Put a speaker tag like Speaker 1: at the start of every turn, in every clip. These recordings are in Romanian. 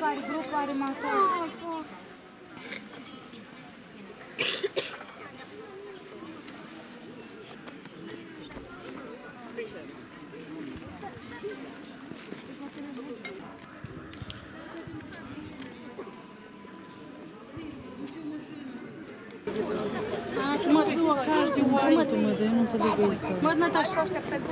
Speaker 1: fiecare grup are masaj.
Speaker 2: Вот Наташа.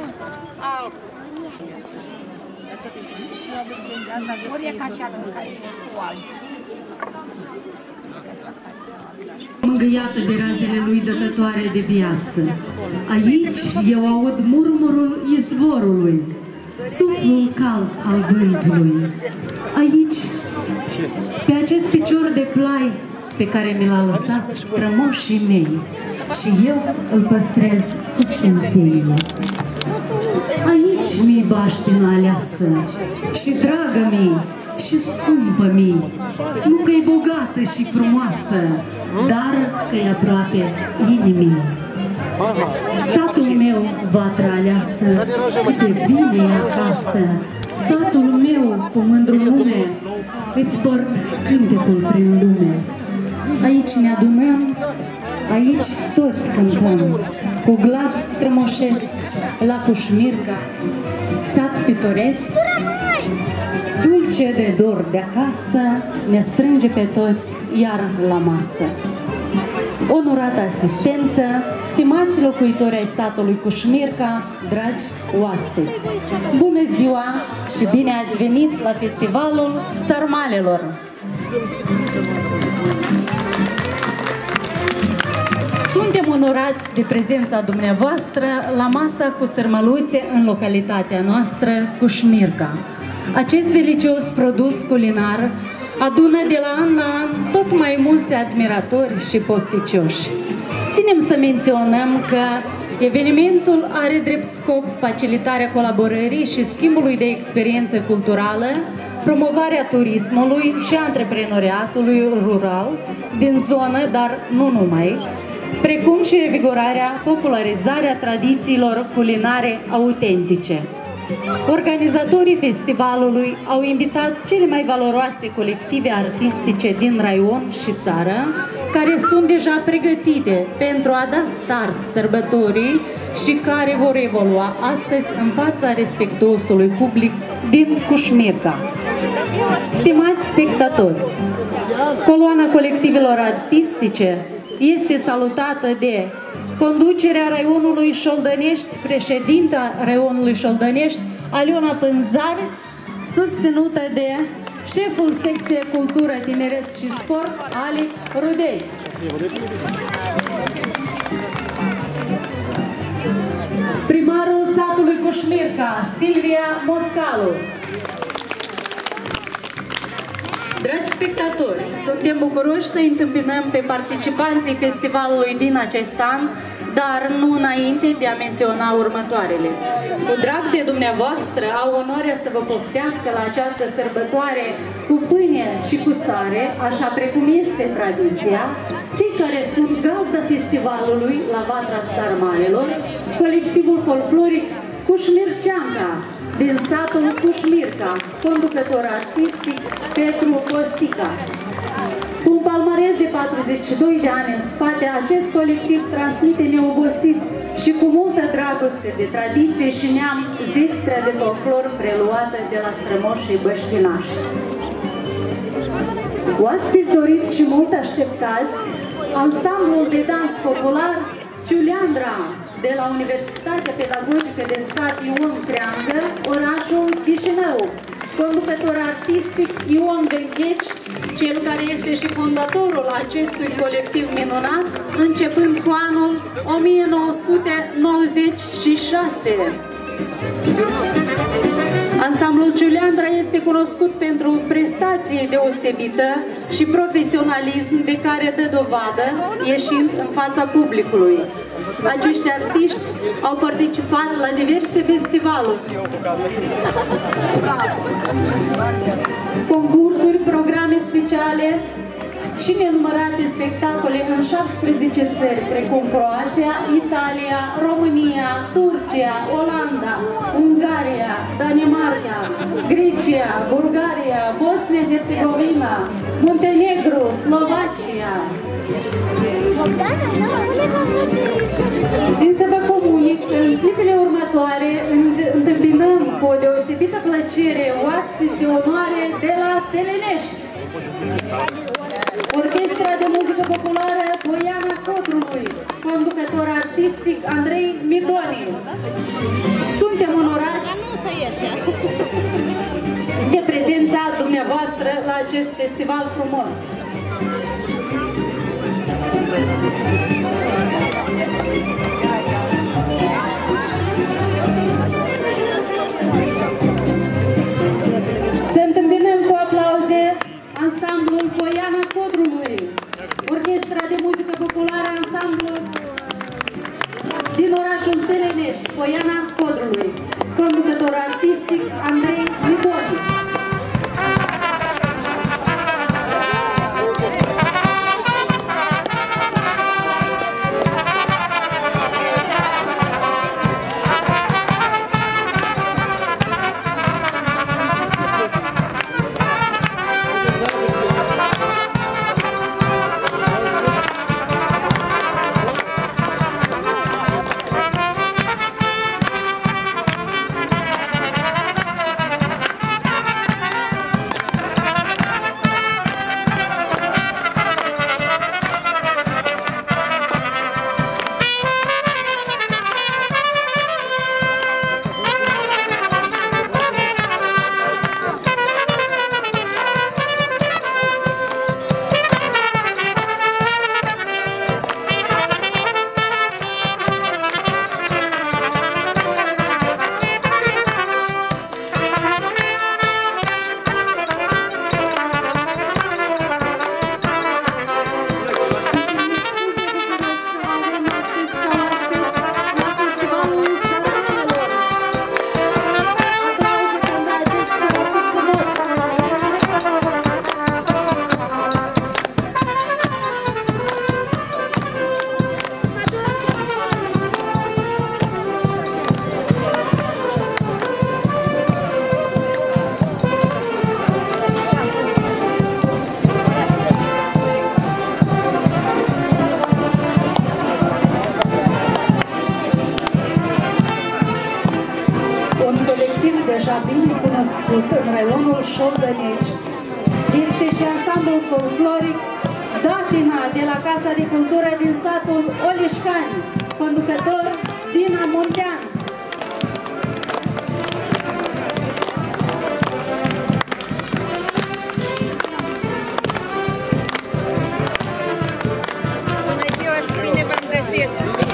Speaker 3: Mângâiată de razele lui dătătoare de viață. Aici eu aud murmurul izvorului, suflul cald al vântului. Aici, pe acest picior de plai pe care mi l-a lăsat strămoșii mei, și eu îl păstrez cu sfințenie. Aici mi-i baștina aleasă și dragă mi și scumpă mi, nu că-i bogată și frumoasă, dar că-i aproape inimii. Satul meu, vatră aleasă, cât de bine e acasă. Satul meu, cu mândru nume, îți port cântecul prin lume. Aici ne adunăm, aici toți cântăm, cu glas strămoșesc, la Cușmirca, sat pitoresc, dulce de dor de acasă, ne strânge pe toți iar la masă. Onorată asistență, stimați locuitori ai satului Cușmirca, dragi oaspeți, bună ziua și bine ați venit la Festivalul Sarmalelor! Suntem onorați de prezența dumneavoastră la masa cu sărmăluțe în localitatea noastră, Cușmirca. Acest delicios produs culinar adună de la an la an tot mai mulți admiratori și pofticioși. Ținem să menționăm că evenimentul are drept scop facilitarea colaborării și schimbului de experiență culturală, promovarea turismului și antreprenoriatului rural din zonă, dar nu numai, precum și revigorarea, popularizarea tradițiilor culinare autentice. Organizatorii festivalului au invitat cele mai valoroase colective artistice din raion și țară, care sunt deja pregătite pentru a da start sărbătorii și care vor evolua astăzi în fața respectuosului public din Cușmirca. Stimați spectatori, coloana colectivelor artistice este salutată de conducerea raionului Șoldănești, președinta raionului Șoldănești, Aliona Pânzar, susținută de șeful secției Cultură, Tineret și Sport, Ali Rudei. Primarul satului Cușmirca, Silvia Moscalu. Dragi spectatori, suntem bucuroși să întâmpinăm pe participanții festivalului din acest an, dar nu înainte de a menționa următoarele. Cu drag de dumneavoastră au onoarea să vă poftească la această sărbătoare cu pâine și cu sare, așa precum este tradiția, cei care sunt gazda festivalului la Vatra Sarmalelor, colectivul folcloric Cușmirceanca, din satul Cușmirca, conducător artistic Petru Costica. Cu un palmares de 42 de ani în spate, acest colectiv transmite neobosit și cu multă dragoste de tradiție și neam zestrea de folclor preluată de la strămoșii băștinași. Oaspeți doriți și mult așteptați, ansamblul de dans popular Ciuleandra de la Universitatea Pedagogică de Stat Ion Creangă, orașul Chișinău, conducător artistic Ion Bengheci, cel care este și fondatorul acestui colectiv minunat, începând cu anul 1996. Ansamblul Ciuleandra este cunoscut pentru prestație deosebită și profesionalism de care dă dovadă ieșind în fața publicului. Acești artiști au participat la diverse festivaluri, concursuri, programe speciale, și nenumărate spectacole în 17 țări, precum Croația, Italia, România, Turcia, Olanda, Ungaria, Danemarca, Grecia, Bulgaria, Bosnia-Herzegovina, Muntenegru, Slovacia. Țin să vă comunic că în clipele următoare întâmpinăm cu o deosebită plăcere oaspeți de onoare de la Telenești. Orchestra de muzică populară Poiana Codrului, conducător artistic Andrei Midoni. Suntem onorați de prezența dumneavoastră la acest festival frumos. Să întâmpinăm cu aplauze ansamblul Poiana Codrului, orchestra de muzică populară, ansamblul din orașul Telenești, Poiana Codrului, conducător artistic Andrei Midoni. Deja bine cunoscut în raionul Șoldănești este și ansamblul folcloric Datina de la Casa de Cultură din satul Olișcani, conducător Dina Muntean.
Speaker 1: Bună ziua și bine v-am găsit!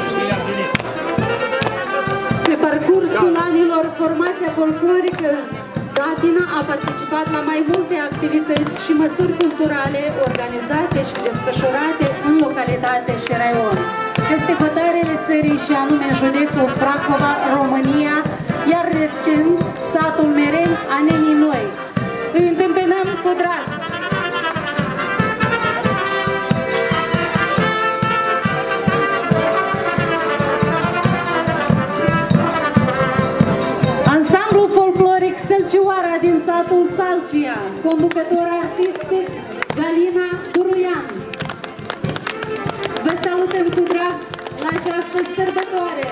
Speaker 3: Pe parcursul anilor, formația folclorică Datina a participat la mai multe activități și măsuri culturale organizate și desfășurate în localitate și raion, peste hotărele țării și anume județul Prahova, România, iar recent satul Mereni, Anenii Noi. Îi întâmpinăm cu drag! Sălcioara din satul Salcia, conducător artistic Galina Duruian. Vă salutăm cu drag la această sărbătoare!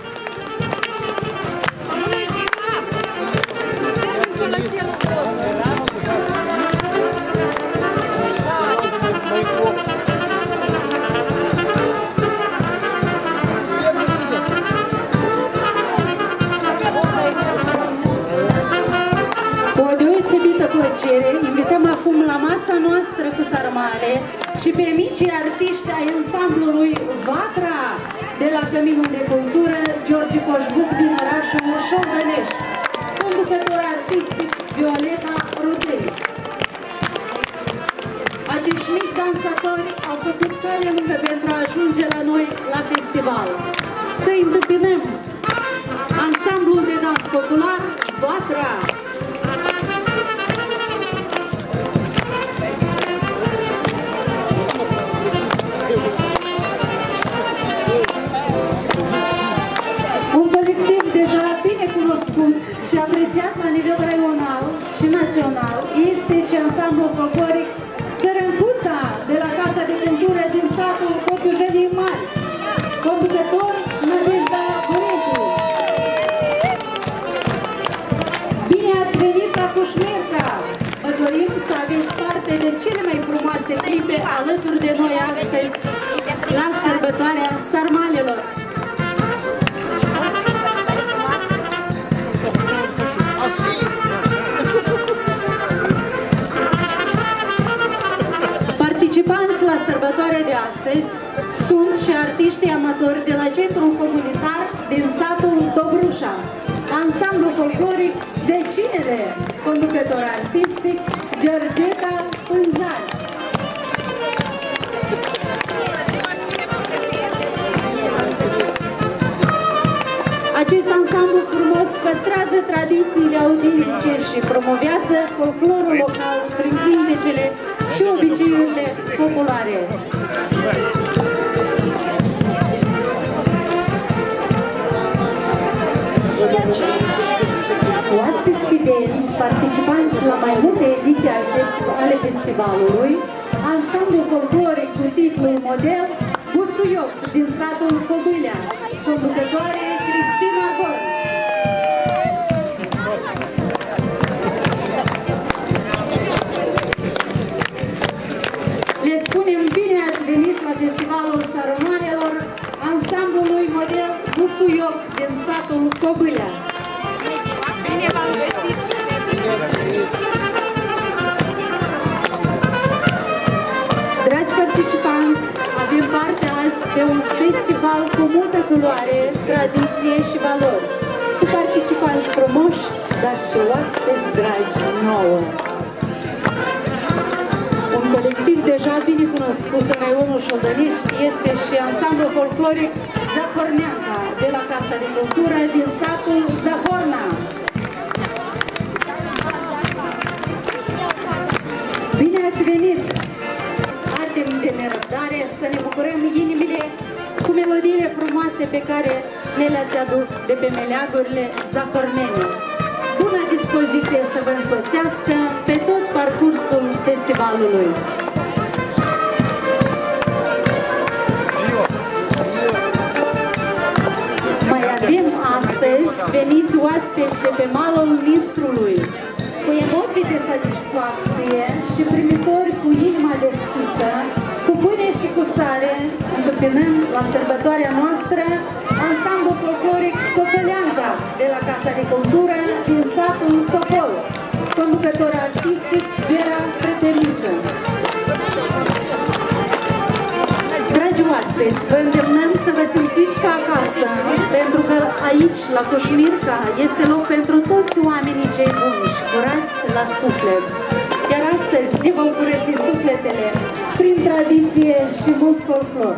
Speaker 3: Plăcere, invităm acum la masa noastră cu sarmale și pe micii artiști ai ansamblului Vatra de la Căminul de Cultură George Coșbuc din orașul Șoldănești, conducător artistic Violeta Rudei. Acești mici dansatori au făcut cale lungă pentru a ajunge la noi la festival. Să-i întâmpinăm ansamblul de dans popular Vatra. ansamblu folcloric Țărâncuța de la Casa de Cultură din satul Cotujelii Mari, conducător Nădejda Buretu. Bine ați venit la Cușmirca! Vă dorim să aveți parte de cele mai frumoase clipe alături de noi astăzi la sărbătoarea Sarmalelor. Participanți la sărbătoarea de astăzi sunt și artiștii amatori de la Centrul Comunitar din satul Dobrușa, ansamblu folcloric Vecinele, conducător artistic Georgeta Pânzari. Acest ansamblu frumos păstrează tradițiile autentice și promovează folclorul local prin cântecele și obiceiurile populare. Oaspeți fideli și participanți la mai multe ediții ale festivalului, ansamblu folcloric cu titlul model Busuioc din satul Cobâlea, conducătoare Cristina Gol. Le spunem bine ați venit la festivalul Sarmalelor ansamblului model Busuioc din satul Cobâlea.
Speaker 1: Bine v-am găsit!
Speaker 3: Dragi participanți, avem parte azi de un festival cu multă culoare, tradiție și valori, cu participanți frumoși, dar și oaspeți dragi nouă. Un colectiv deja bine cunoscut în raionul Șoldănești este și ansamblu folcloric Zahorneanca de la Casa de Cultură din satul Zahorna. Bine ați venit! Ardem de nerăbdare să ne bucurăm inimile cu melodiile frumoase pe care ne le-ați adus de pe meleagurile zahornene. Bună dispoziție să vă însoțească pe tot parcursul festivalului. Mai avem astăzi veniți oaspeți de pe malul Nistrului, cu emoții de satisfacție și primitori cu inima deschisă, cu pâine și cu sare, întâmpinăm la sărbătoarea noastră ansamblu folcloric Socăleanca de la Casa de Cultură din satul Socol, conducător artistic Vera Prepeliță. Dragi oaspeți, vă îndemnăm să vă simțiți ca acasă, pentru că aici, la Cușmirca, este loc pentru toți oamenii cei buni și curați la suflet. Iar astăzi ne vom curăți sufletele prin tradiție și mult folclor.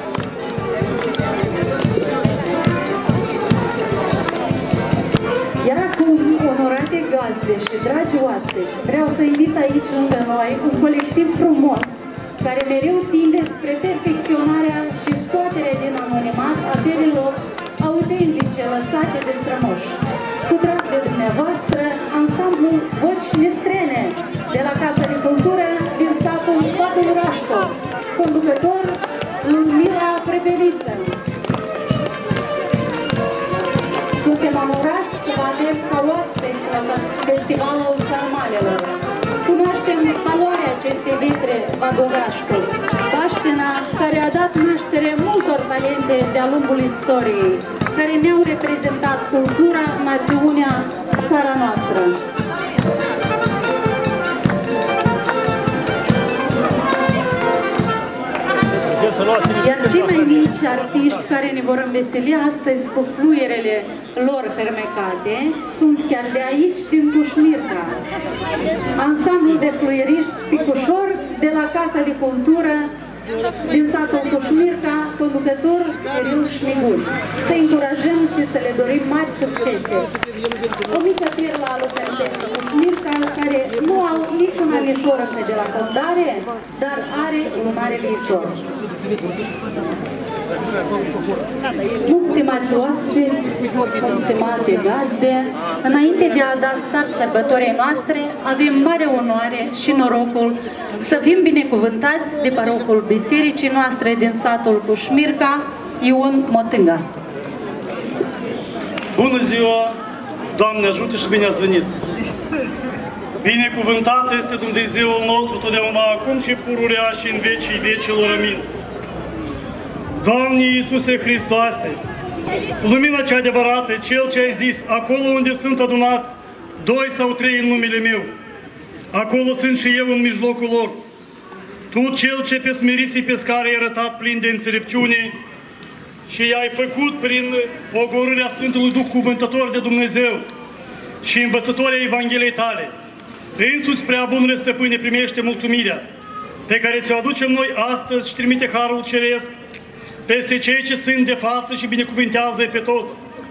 Speaker 3: Iar acum, onorate gazde și dragi oaspeți, vreau să invit aici lângă noi un colectiv frumos, care mereu tinde spre perfecționarea și scoaterea din anonimat a pielilor autentice lăsate de strămoși. Cu drag de dumneavoastră, ansamblul Voci Nestrene de la Casa de Cultură din satul Patul Rașco, conducător Ludmila Prepeliță. Suntem onorați să vă avem ca oaspeți la festivalul Sarmalelor. Cunoaștem valoarea acestei vitre Vagovașcu, baștina care a dat naștere multor talente de-a lungul istoriei, care ne-au reprezentat cultura, națiunea, țara noastră. Iar cei mai mici artiști care ne vor înveseli astăzi cu fluierele lor fermecate sunt chiar de aici, din Cușmirca. Ansamblul de fluieriști Picușor de la Casa de Cultură din satul Cușmirca, conducător Kiril Șmigul. Să încurajăm și să le dorim mari succese. O mică pirlă a localității Cușmirca, care nu au niciun anișor de la fondare, dar are un mare viitor. Stimați oaspeți, stimate gazde, înainte de a da start sărbătorii noastre, avem mare onoare și norocul să fim binecuvântați de parocul bisericii noastre din satul Cușmirca, Ion Motânga.
Speaker 2: Bună ziua! Doamne ajută și bine ați venit! Binecuvântat este Dumnezeul nostru totdeauna, acum și pururea și în vecii vecilor. Amin. Doamne Iisuse Hristoase, lumina cea adevărată, Cel ce ai zis, acolo unde sunt adunați 2 sau 3 în numele meu, acolo sunt și eu în mijlocul lor. Tu, Cel ce pe smeriții pescari ai arătat plin de înțelepciune și i-ai făcut prin pogorârea Sfântului Duh cuvântător de Dumnezeu și învățătorii Evangheliei tale, însuți prea bunule Stăpâne, primește mulțumirea pe care ți-o aducem noi astăzi și trimite harul ceresc peste cei ce sunt de față și binecuvântează pe toți.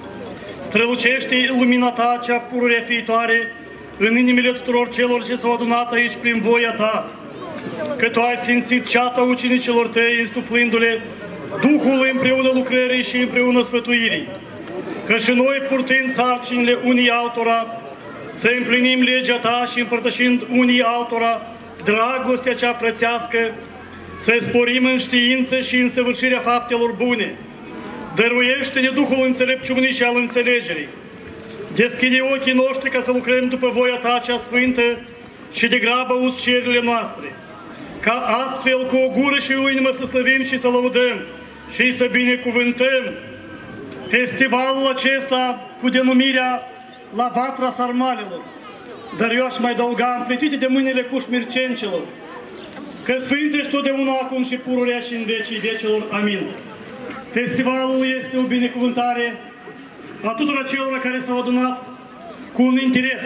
Speaker 2: Strălucește lumina ta cea pururea fiitoare în inimile tuturor celor ce s-au adunat aici prin voia ta, că tu ai simțit ceata ucenicilor tăi însuflându-le Duhul împreună lucrării și împreună sfătuirii, că și noi purtând sarcinile unii altora să împlinim legea ta și împărtășind unii altora dragostea cea frățească, să sporim în știință și în săvârșirea faptelor bune. Dăruiește-ne Duhul înțelepciunii și al înțelegerii. Deschide ochii noștri ca să lucrăm după voia ta cea sfântă și de grabă auzi cererile noastre, ca astfel cu o gură și o inimă să slăvim și să lăudăm și să binecuvântăm festivalul acesta cu denumirea La Vatra Sarmalelor. Dar eu aș mai adăuga împletite de mâinile cușmircencelor, că Sfânt ești totdeauna acum și pururea și în vecii vecilor. Amin. Festivalul este o binecuvântare a tuturor celor care s-au adunat cu un interes.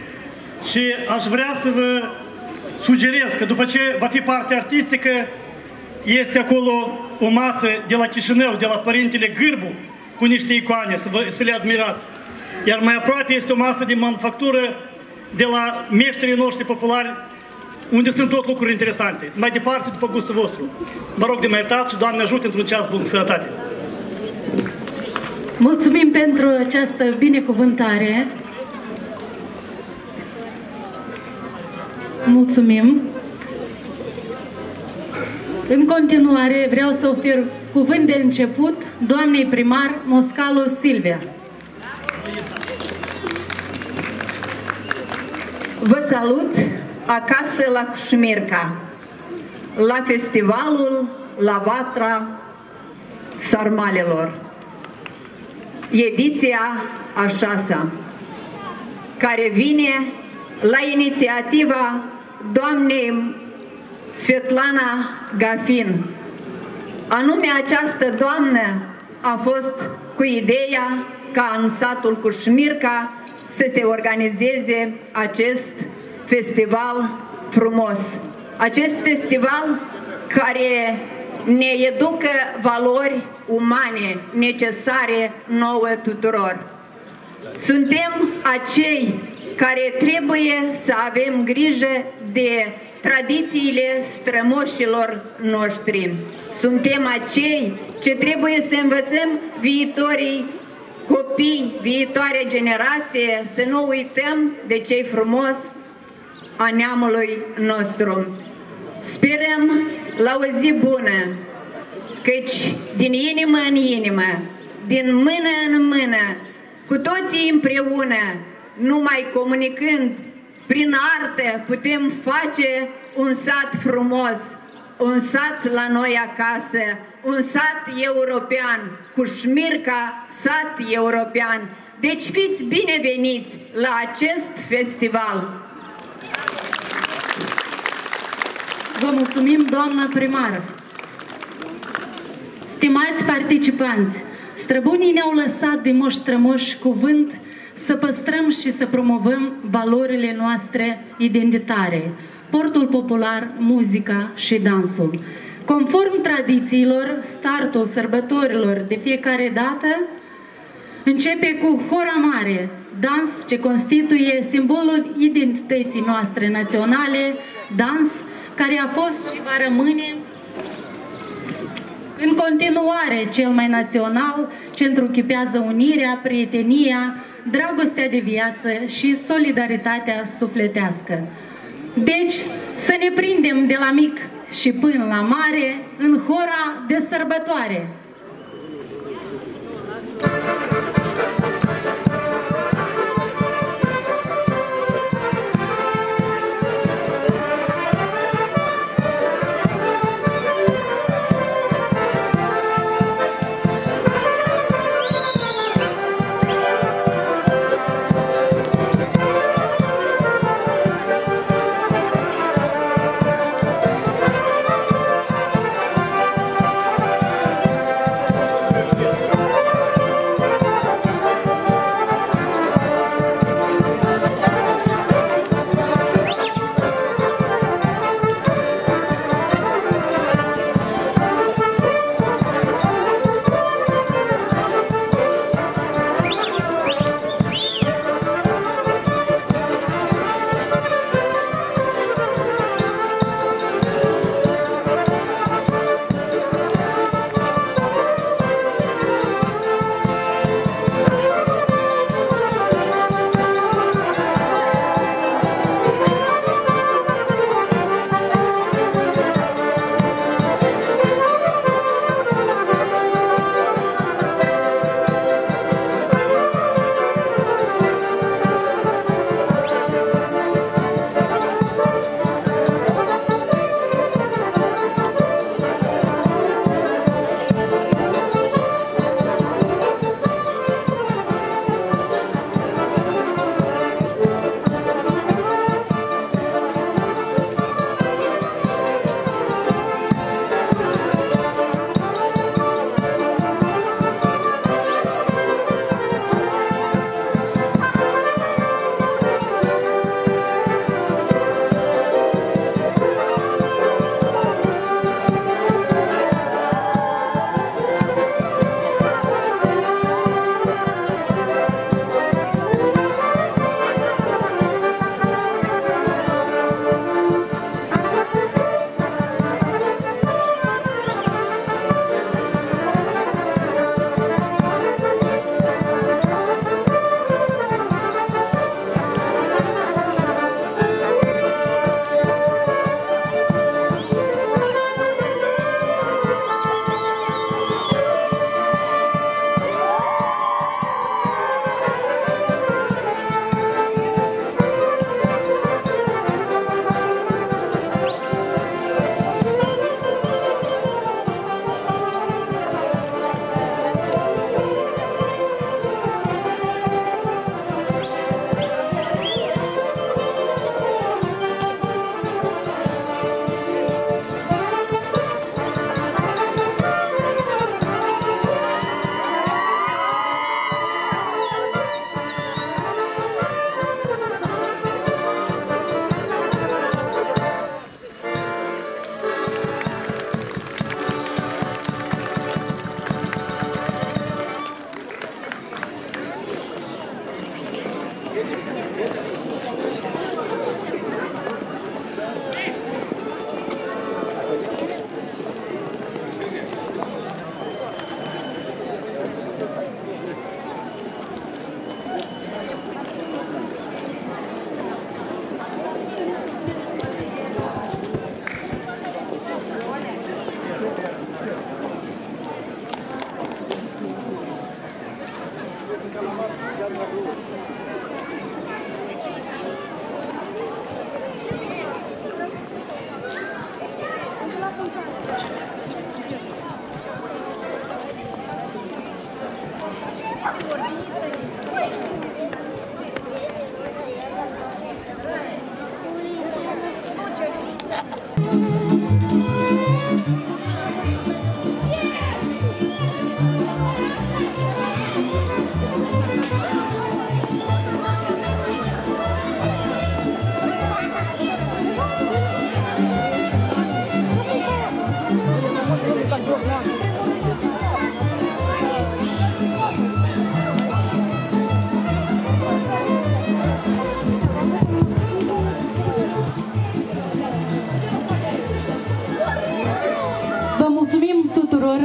Speaker 2: Și aș vrea să vă sugerez că după ce va fi partea artistică, este acolo o masă de la Chișinău, de la Părintele Gârbu, cu niște icoane, să le admirați. Iar mai aproape este o masă de manufactură de la meșterii noștri populari, unde sunt tot lucruri interesante. Mai departe, după gustul vostru. Mă rog de mă iertați și Doamne ajută într-un ceas bun. Sănătate!
Speaker 3: Mulțumim pentru această binecuvântare. Mulțumim. În continuare vreau să ofer cuvânt de început doamnei primar Moscalu Silvia.
Speaker 1: Vă salut acasă la Cușmirca, la festivalul La Vatra Sarmalelor, ediția a 6-a, care vine la inițiativa doamnei Svetlana Gafin. Anume, această doamnă a fost cu ideea ca în satul Cușmirca să se organizeze acest festival frumos. Acest festival care ne educă valori umane necesare nouă tuturor. Suntem acei care trebuie să avem grijă de tradițiile strămoșilor noștri. Suntem acei ce trebuie să învățăm viitorii copii, viitoare generație, să nu uităm de ce-i frumos a neamului nostru. Sperăm la o zi bună, căci din inimă în inimă, din mână în mână, cu toții împreună, numai comunicând prin artă, putem face un sat frumos, un sat la noi acasă, un sat european, Cușmirca, sat european. Deci fiți bineveniți la acest festival.
Speaker 3: Vă mulțumim, doamnă primară. Stimați participanți, străbunii ne-au lăsat de moși strămoși cuvânt să păstrăm și să promovăm valorile noastre identitare, portul popular, muzica și dansul. Conform tradițiilor, startul sărbătorilor de fiecare dată începe cu Hora Mare, dans ce constituie simbolul identității noastre naționale, dans care a fost și va rămâne În continuare, cel mai național, ce întruchipează unirea, prietenia, dragostea de viață și solidaritatea sufletească. Deci, să ne prindem de la mic și până la mare în hora de sărbătoare.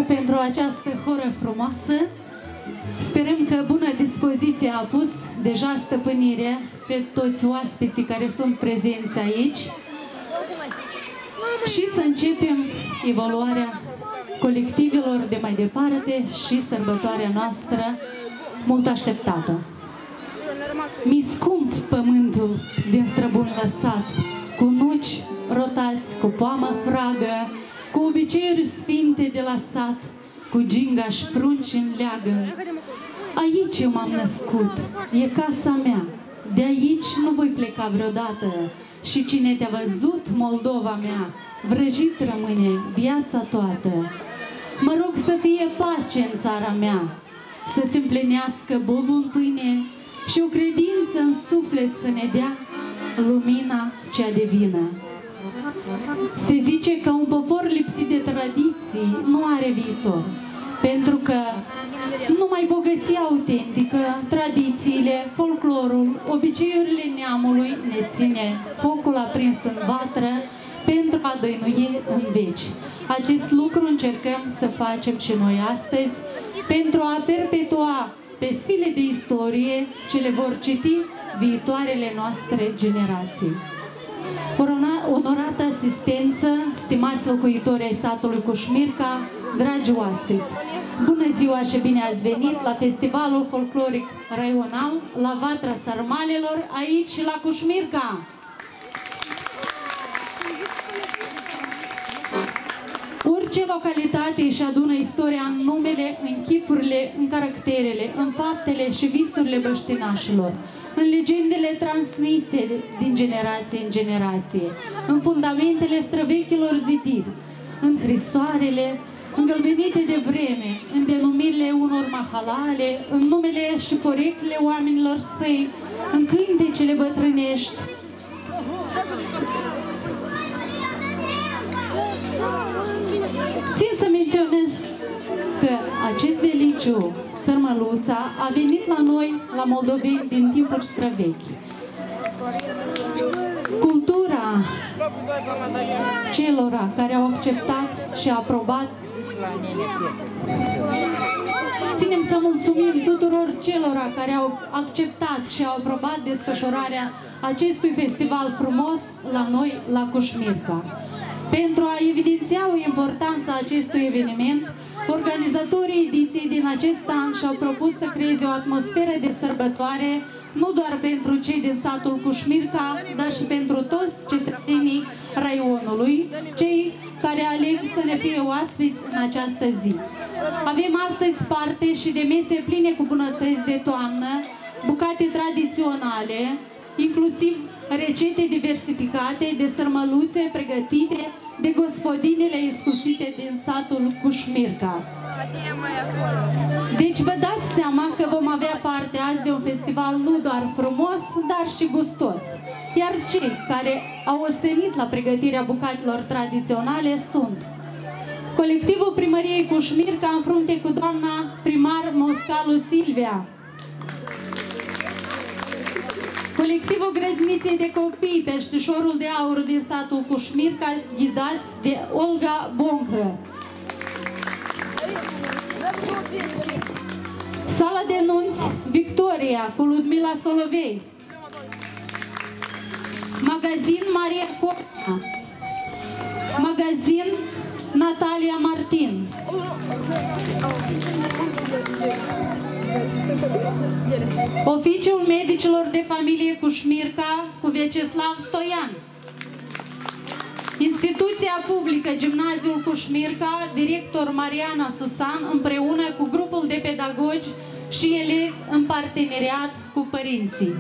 Speaker 3: pentru această horă frumoasă. Sperăm că bună dispoziție a pus deja stăpânire pe toți oaspeții care sunt prezenți aici și să începem evaluarea colectivelor de mai departe și sărbătoarea noastră mult așteptată. Mi scump pământul din străbun lăsat, cu nuci rotați, cu poamă fragă, cu obiceiuri sfinte de la sat, cu gingaș prunci în leagă. Aici eu m-am născut, e casa mea, de aici nu voi pleca vreodată. Și cine te-a văzut, Moldova mea, vrăjit rămâne viața toată. Mă rog să fie pace în țara mea, să se împlinească bobul în pâine și o credință în suflet să ne dea lumina cea divină. Se zice că un popor lipsit de tradiții nu are viitor, pentru că numai bogăția autentică, tradițiile, folclorul, obiceiurile neamului ne ține focul aprins în vatră pentru a dăinui în veci. Acest lucru încercăm să facem și noi astăzi pentru a perpetua pe file de istorie ce le vor citi viitoarele noastre generații. Onorată asistență, stimați locuitori ai satului Cușmirca, dragi oaspeți, bună ziua și bine ați venit la Festivalul Folcloric Raional la Vatra Sarmalelor, aici la Cușmirca. Orice localitate își adună istoria în numele, în chipurile, în caracterele, în faptele și visurile băștinașilor, în legendele transmise din generație în generație, în fundamentele străvechilor zidiri, în hrisoarele îngălbenite de vreme, în denumirile unor mahalale, în numele și porectile oamenilor săi, în cântecele bătrânești. Țin să menționez că acest veliciu, Sărmăluța, a venit la noi, la moldoveni, din timpuri străvechi. Cultura celora care au acceptat și aprobat. Ținem să mulțumim tuturor celora care au acceptat și au aprobat desfășurarea acestui festival frumos la noi, la Cușmirca. Pentru a evidenția o importanță acestui eveniment, organizatorii ediției din acest an și-au propus să creeze o atmosferă de sărbătoare, nu doar pentru cei din satul Cușmirca, dar și pentru toți cetățenii raionului, cei care aleg să ne fie oaspeți în această zi. Avem astăzi parte și de mese pline cu bunătăți de toamnă, bucate tradiționale, inclusiv rețete diversificate de sărmăluțe pregătite de gospodinele iscusite din satul Cușmirca. Deci vă dați seama că vom avea parte azi de un festival nu doar frumos, dar și gustos. Iar cei care au ostenit la pregătirea bucatelor tradiționale sunt colectivul Primăriei Cușmirca în frunte cu doamna primar Moscalu Silvia, colectivul Grădiniței de Copii Peștișorul de Aur din satul Cușmirca, ghidați de Olga Boncă, Sala de Nunți Victoria cu Ludmila Solovei, Magazin Maria Corna, Magazin Natalia Martin, Oficiul Medicilor de Familie Cușmirca cu Vyacheslav Stoian, Instituția Publică Gimnaziul Cușmirca, director Mariana Susan, împreună cu grupul de pedagogi și elevi în parteneriat cu părinții.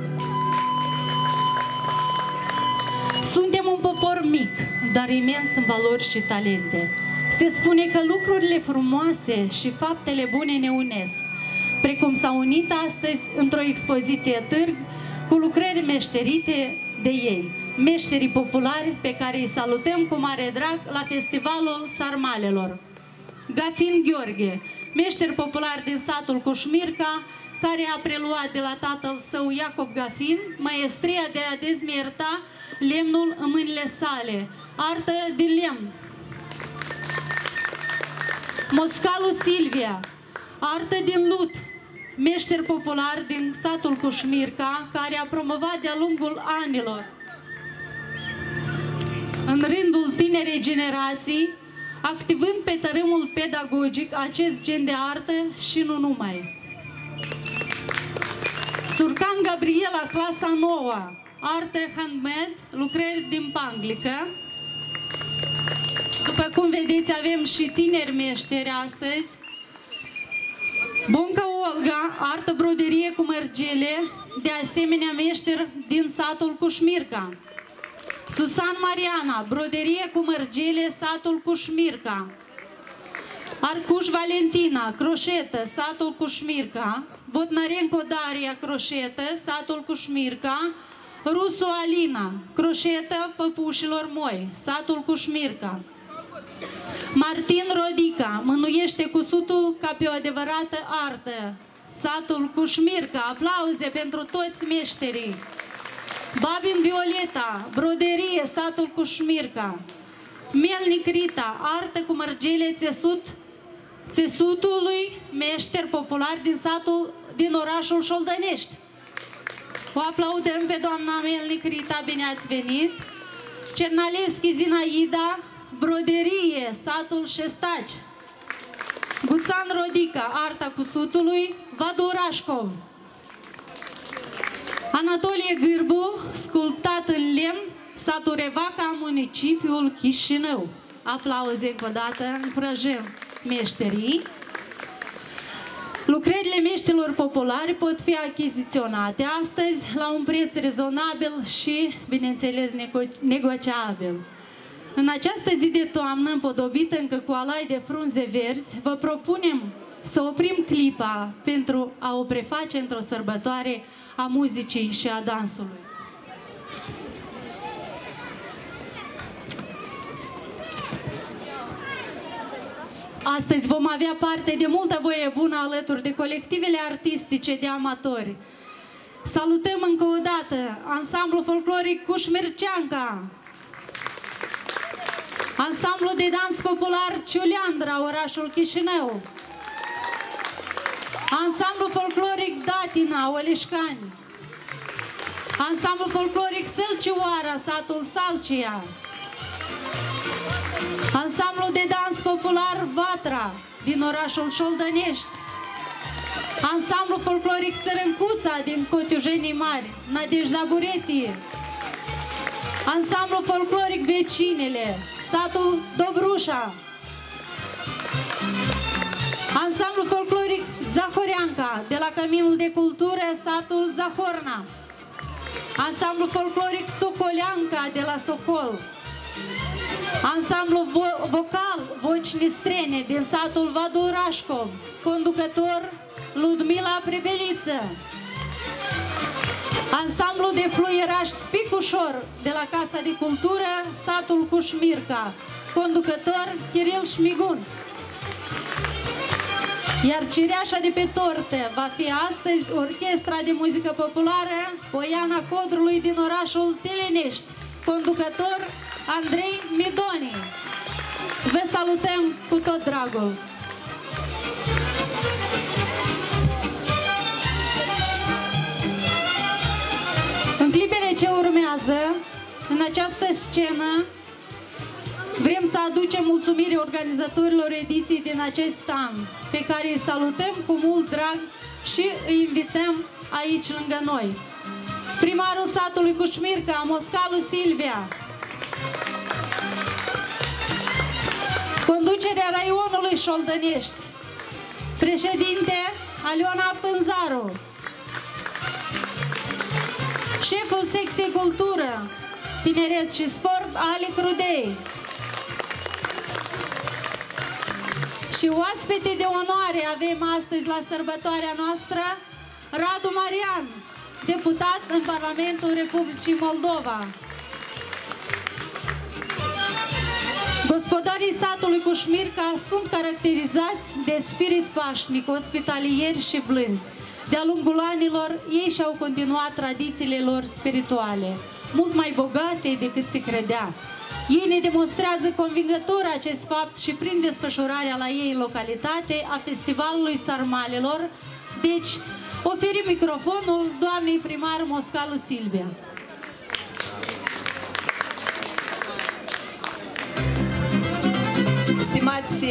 Speaker 3: Suntem un popor mic, dar imens în valori și talente. Se spune că lucrurile frumoase și faptele bune ne unesc, precum s-au unit astăzi într-o expoziție târg cu lucrări meșterite de ei, meșterii populari pe care îi salutăm cu mare drag la Festivalul Sarmalelor. Gafin Gheorghe, meșter popular din satul Cușmirca, care a preluat de la tatăl său Iacob Gafin maestria de a dezmierta lemnul în mâinile sale, artă din lemn. Moscalu Silvia, artă din lut, meșter popular din satul Cușmirca, care a promovat de-a lungul anilor în rândul tinerei generații, activând pe tărâmul pedagogic acest gen de artă și nu numai. Țurcan Gabriela, clasa 9, artă handmade, lucrări din panglică. După cum vedeți, avem și tineri meșteri astăzi. Bonca Olga, artă broderie cu mărgele, de asemenea meșter din satul Cușmirca. Susan Mariana, broderie cu mărgele, satul Cușmirca. Arcuș Valentina, croșetă, satul Cușmirca. Botnarenco Daria, croșetă, satul Cușmirca. Rusu Alina, croșetă, păpușilor moi, satul Cușmirca. Martin Rodica, mânuiește cusutul ca pe o adevărată artă, satul Cușmirca. Aplauze pentru toți meșterii. Babin Violeta, broderie, satul Cușmirca. Melnic Rita, artă cu mărgele, țesutului, meșter popular din orașul Șoldănești. O aplaudăm pe doamna Melnic Rita, bine ați venit. Cernaleschi Zinaida, broderie, satul Șestaci. Guțan Rodica, arta cusutului, Vadu Rașcov. Anatolie Gârbu, sculptat în lemn, satul Revaca, municipiul Chișinău. Aplauze încă o dată, încurajăm meșterii. Lucrările meșterilor populari pot fi achiziționate astăzi la un preț rezonabil și, bineînțeles, negociabil. În această zi de toamnă, împodobită încă cu alai de frunze verzi, vă propunem să oprim clipa pentru a o preface într-o sărbătoare a muzicii și a dansului. Astăzi vom avea parte de multă voie bună alături de colectivele artistice de amatori. Salutăm încă o dată ansamblul folcloric Cușmirceanca, ansamblul de dans popular Ciuleandra, orașul Chișinău, ansamblul folcloric Datina, Oleșcani, ansamblul folcloric Sălcioara, satul Salcia, ansamblul de dans popular Vatra, din orașul Șoldănești, ansamblul folcloric Țărâncuța, din Cotiujenii Mari, Nadejda Bureti, ansamblul folcloric Vecinele, satul Dobrușa, ansamblul folcloric Zahoreanca, de la Căminul de Cultură, satul Zahorna, ansamblul folcloric Socoleanca, de la Socol, ansamblul vocal Voci Nistrene, din satul Vadu Rașcov, conducător Ludmila Prebeliță, ansamblul de fluieraș Spicușor, de la Casa de Cultură, satul Cușmirca, conducător Chiril Șmigun. Iar cireașa de pe tortă va fi astăzi Orchestra de Muzică Populară Poiana Codrului din orașul Telenești, conducător Andrei Midoni. Vă salutăm cu tot dragul! În clipele ce urmează, în această scenă, vrem să aducem mulțumiri organizatorilor ediției din acest an, pe care îi salutăm cu mult drag și îi invităm aici lângă noi. Primarul satului Cușmirca, Moscalu Silvia, conducerea raionului Șoldănești, președinte Aliona Pânzaru, șeful secției Cultură, Tineret și Sport Ali Crudei și oaspete de onoare avem astăzi la sărbătoarea noastră Radu Marian, deputat în Parlamentul Republicii Moldova. Gospodarii satului Cușmirca sunt caracterizați de spirit pașnic, ospitalier și blânzi. De-a lungul anilor, ei și-au continuat tradițiile lor spirituale, mult mai bogate decât se credea. Ei ne demonstrează convingător acest fapt și prin desfășurarea la ei în localitate a Festivalului Sarmalelor. Deci, oferim microfonul doamnei primar Moscalu Silvia.
Speaker 1: Stimați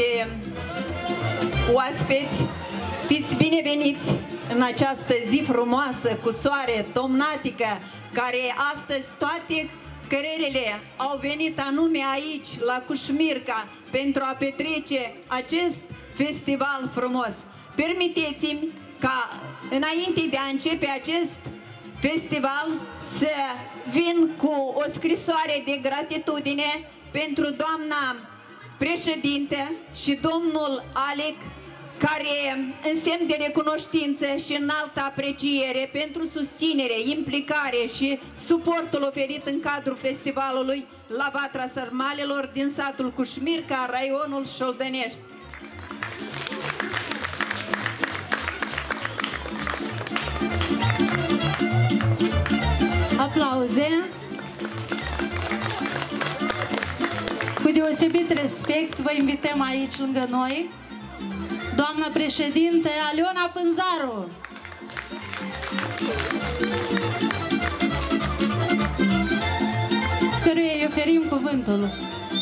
Speaker 1: oaspeți, fiți bineveniți în această zi frumoasă, cu soare, tomnatică, care astăzi toate cărerele au venit anume aici, la Cușmirca, pentru a petrece acest festival frumos. Permiteți-mi ca, înainte de a începe acest festival, să vin cu o scrisoare de gratitudine pentru doamna președinte și domnul Alec, care, în semn de recunoștință și înaltă apreciere pentru susținere, implicare și suportul oferit în cadrul festivalului la Vatra Sarmalelor din satul Cușmirca, raionul Șoldănești.
Speaker 3: Aplauze! Cu deosebit respect vă invităm aici lângă noi doamna președinte Aliona Pânzaru. Căruia îi oferim cuvântul.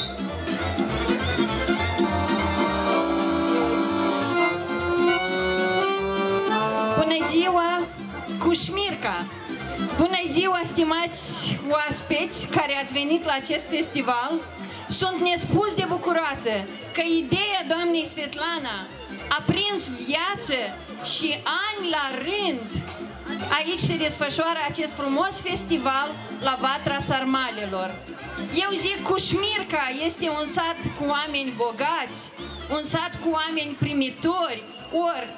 Speaker 4: Bună ziua, Cușmirca! Bună ziua, stimați oaspeți care ați venit la acest festival! Sunt nespus de bucuroasă că ideea doamnei Svetlana a prins viață și ani la rând aici se desfășoară acest frumos festival la Vatra Sarmalelor. Eu zic, Cușmirca este un sat cu oameni bogați, un sat cu oameni primitori, ori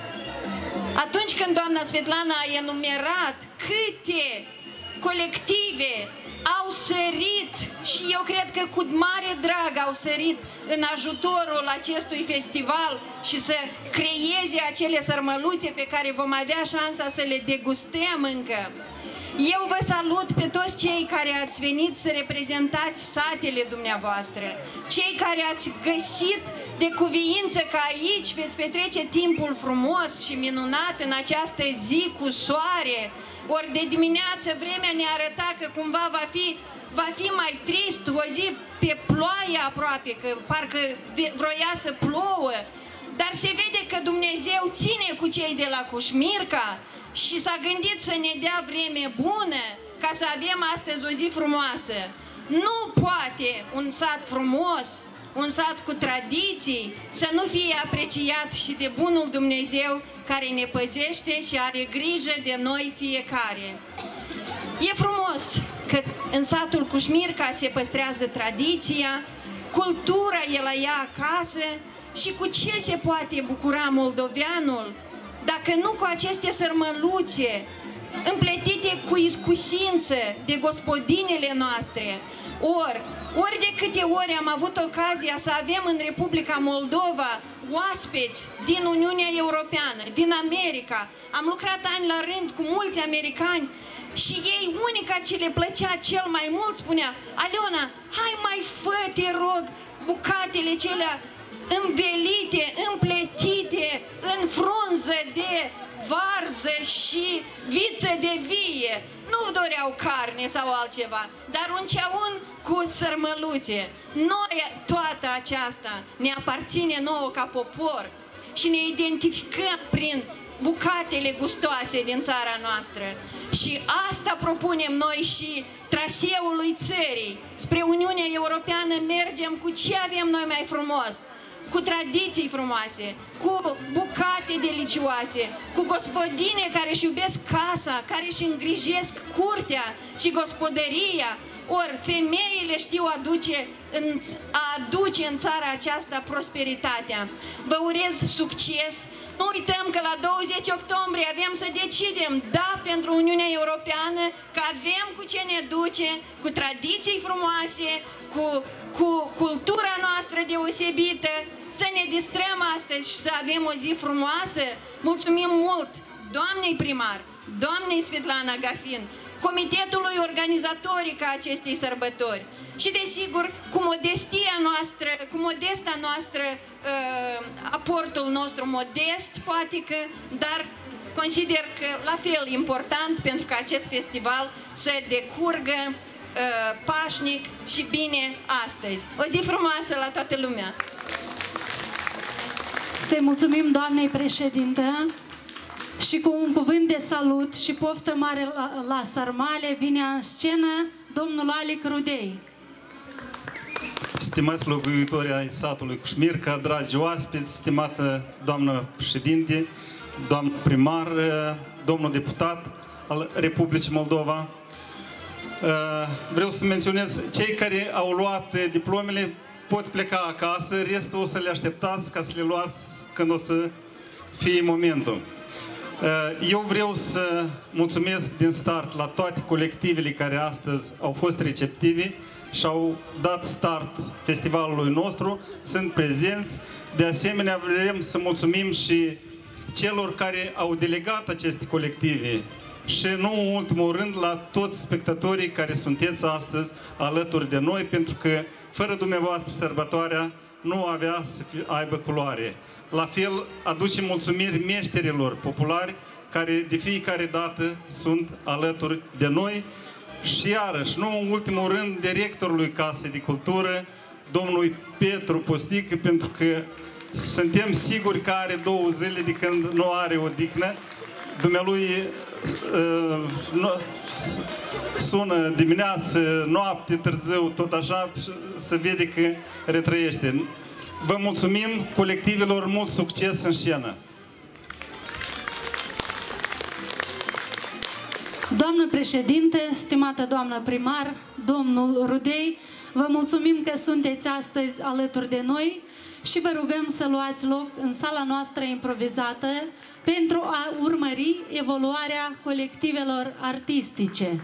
Speaker 4: atunci când doamna Svetlana a enumerat câte colective au sărit și eu cred că cu mare drag au sărit în ajutorul acestui festival și să creeze acele sărmăluțe pe care vom avea șansa să le degustăm încă. Eu vă salut pe toți cei care ați venit să reprezentați satele dumneavoastră, cei care ați găsit de cuviință că aici veți petrece timpul frumos și minunat în această zi cu soare. Ori de dimineață vremea ne arăta că cumva va fi mai trist, o zi pe ploaie aproape, că parcă vroia să plouă. Dar se vede că Dumnezeu ține cu cei de la Cușmirca și s-a gândit să ne dea vreme bună ca să avem astăzi o zi frumoasă. Nu poate un sat frumos, un sat cu tradiții, să nu fie apreciat și de bunul Dumnezeu care ne păzește și are grijă de noi fiecare. E frumos că în satul Cușmirca se păstrează tradiția, cultura e la ea acasă și cu ce se poate bucura moldoveanul dacă nu cu aceste sărmăluțe împletite cu iscusință de gospodinele noastre. Ori de câte ori am avut ocazia să avem în Republica Moldova oaspeți din Uniunea Europeană, din America, am lucrat ani la rând cu mulți americani și ei, unica ce le plăcea cel mai mult, spunea: Aliona, hai mai fă, te rog, bucatele celea învelite, împletite în frunză de varză și viță de vie. Nu doreau carne sau altceva, dar un ceaun cu sărmăluțe. Noi, toată aceasta ne aparține nouă ca popor și ne identificăm prin bucatele gustoase din țara noastră. Și asta propunem noi și traseului țării. Spre Uniunea Europeană mergem cu ce avem noi mai frumos. Cu tradiții frumoase, cu bucate delicioase, cu gospodine care își iubesc casa, care își îngrijesc curtea și gospodăria. Ori femeile știu aduce în țara aceasta prosperitatea. Vă urez succes! Nu uităm că la 20 octombrie avem să decidem, da, pentru Uniunea Europeană, că avem cu ce ne duce, cu tradiții frumoase, cu cultura noastră deosebită, să ne distrăm astăzi și să avem o zi frumoasă. Mulțumim mult doamnei primar, doamnei Svetlana Gafin, comitetului organizatoric a acestei sărbători, și desigur cu modestia noastră, cu modesta noastră, aportul nostru modest, poate că, dar consider că la fel important pentru ca acest festival să decurgă pașnic și bine astăzi. O zi frumoasă la toată lumea!
Speaker 3: Să-i mulțumim doamnei președinte și cu un cuvânt de salut și poftă mare la sarmale vine în scenă domnul Alic Rudei.
Speaker 5: Stimați locuitori ai satului Cușmirca, dragi oaspeți, stimată doamnă președinte, doamnă primar, domnul deputat al Republicii Moldova, vreau să menționez, cei care au luat diplomele pot pleca acasă, restul o să le așteptați ca să le luați când o să fie momentul. Eu vreau să mulțumesc din start la toate colectivele care astăzi au fost receptive și au dat start festivalului nostru, sunt prezenți. De asemenea, vrem să mulțumim și celor care au delegat aceste colective și nu în ultimul rând la toți spectatorii care sunteți astăzi alături de noi, pentru că fără dumneavoastră sărbătoarea nu avea să aibă culoare. La fel, aducem mulțumiri meșterilor populari care de fiecare dată sunt alături de noi și iarăși, nu în ultimul rând, directorului Casei de Cultură, domnului Petru Postică, pentru că suntem siguri că are 2 zile de când nu are odihnă. Dumnealui sună dimineață, noapte, târziu, tot așa, se vede că retrăiește. Vă mulțumim colectivelor, mult succes în scenă!
Speaker 3: Doamnă președinte, stimată doamnă primar, domnul Rudei, vă mulțumim că sunteți astăzi alături de noi și vă rugăm să luați loc în sala noastră improvizată pentru a urmări evoluarea colectivelor artistice.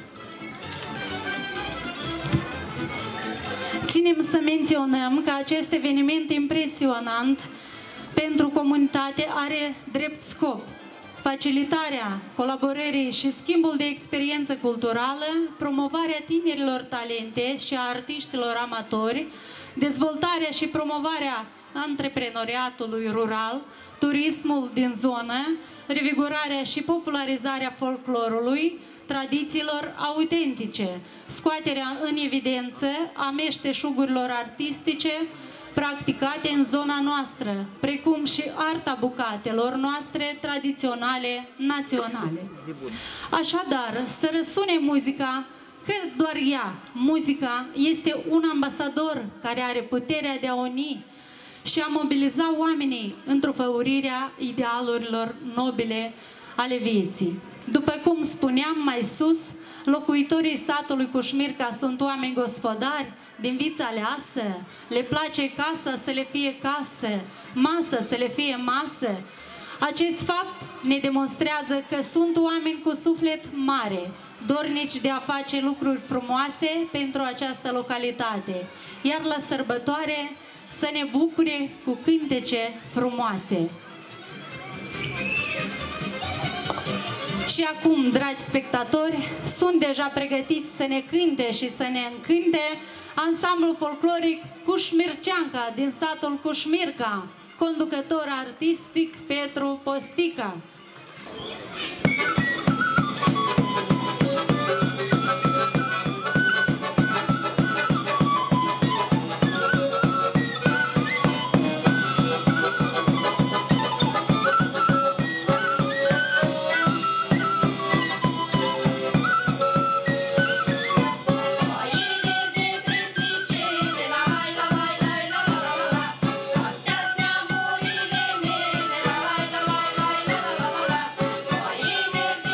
Speaker 3: Ținem să menționăm că acest eveniment impresionant pentru comunitate are drept scop facilitarea colaborării și schimbul de experiență culturală, promovarea tinerilor talente și a artiștilor amatori, dezvoltarea și promovarea antreprenoriatului rural, turismul din zonă, revigorarea și popularizarea folclorului, tradițiilor autentice, scoaterea în evidență a meșteșugurilor artistice practicate în zona noastră, precum și arta bucatelor noastre tradiționale naționale. Așadar, să răsune muzica, că doar ea, muzica, este un ambasador care are puterea de a uni și a mobiliza oamenii într-o făurirea idealurilor nobile ale vieții. După cum spuneam mai sus, locuitorii satului Cușmirca sunt oameni gospodari, din viță aleasă, le place casa să le fie casă, masă să le fie masă. Acest fapt ne demonstrează că sunt oameni cu suflet mare, dornici de a face lucruri frumoase pentru această localitate, iar la sărbătoare să ne bucure cu cântece frumoase. Și acum, dragi spectatori, sunt deja pregătiți să ne cânte și să ne încânte ansamblul folcloric Cușmirceanca din satul Cușmirca, conducător artistic Petru Postică.
Speaker 6: Astea-s neamurile mele, la la la la la la la la la.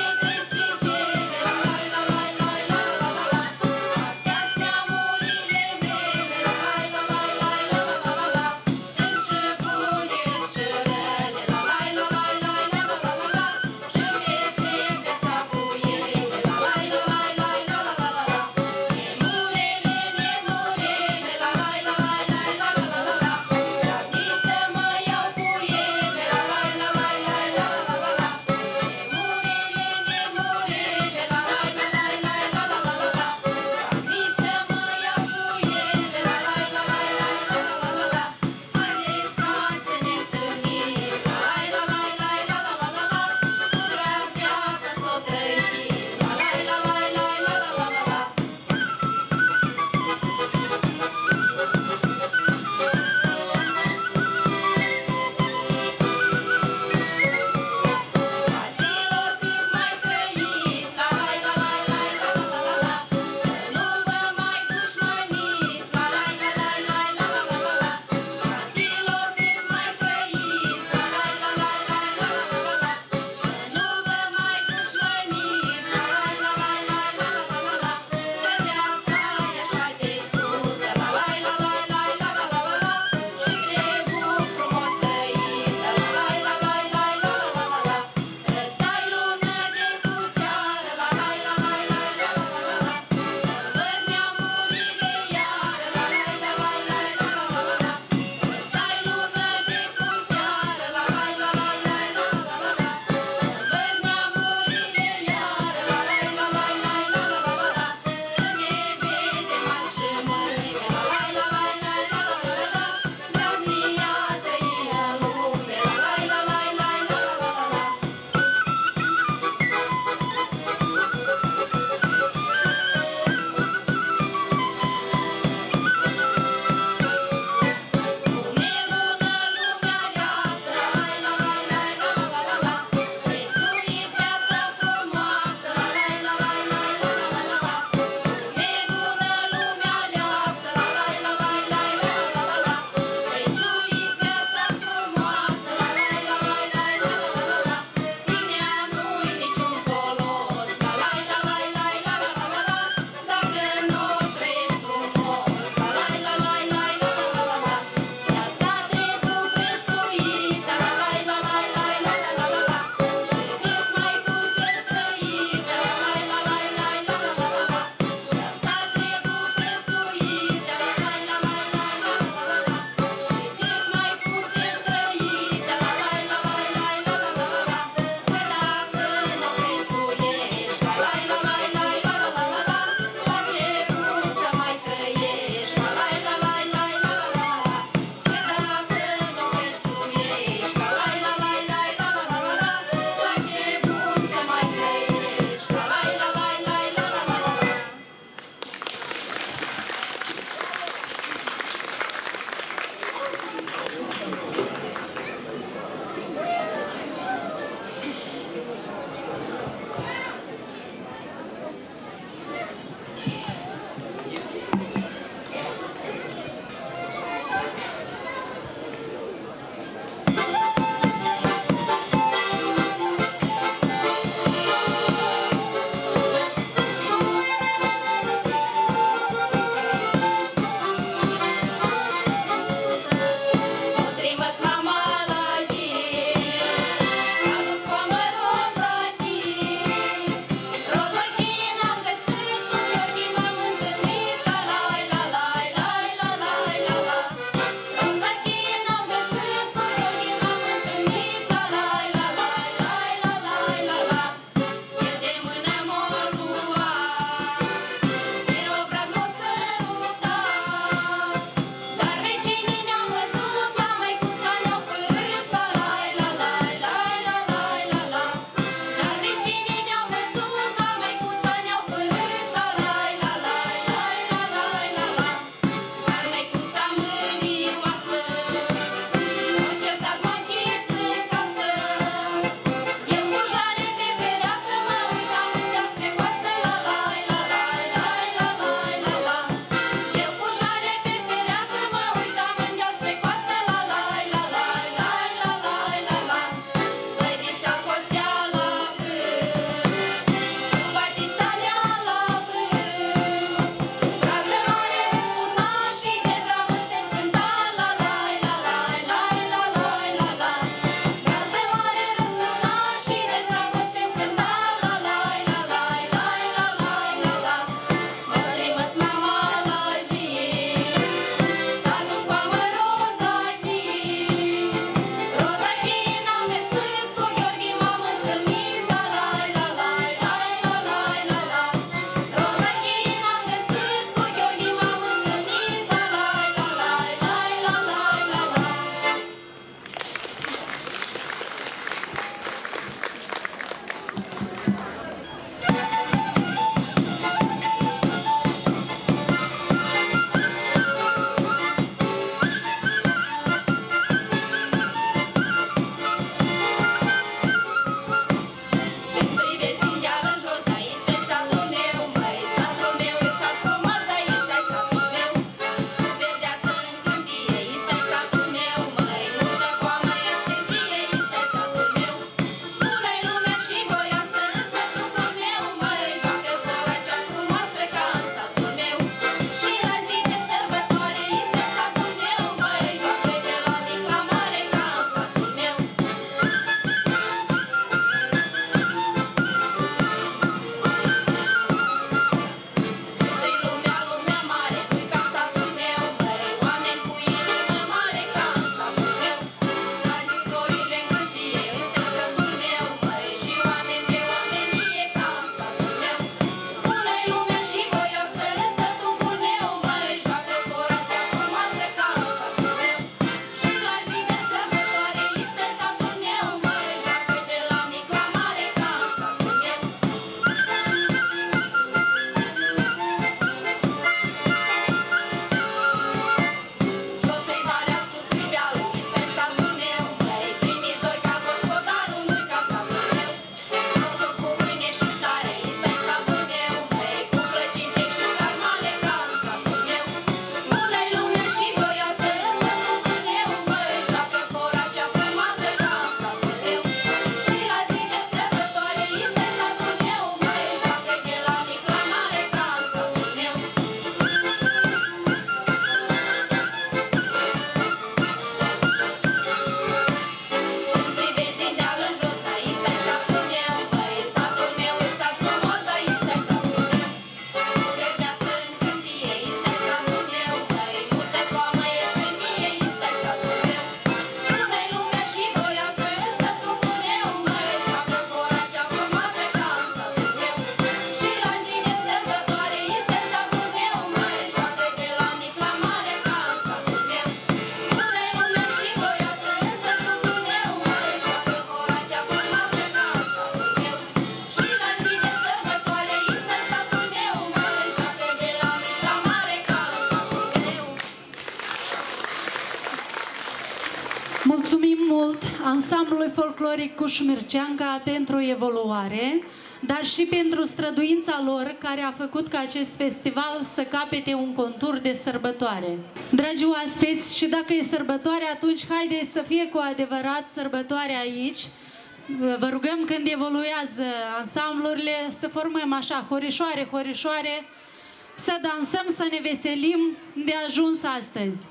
Speaker 3: ansamblului folcloric Cușmirceanca pentru evoluare, dar și pentru străduința lor care a făcut ca acest festival să capete un contur de sărbătoare. Dragi oaspeți, și dacă e sărbătoare, atunci haideți să fie cu adevărat sărbătoare aici. Vă rugăm, când evoluează ansamblurile, să formăm așa horișoare, horișoare, să dansăm, să ne veselim de ajuns astăzi.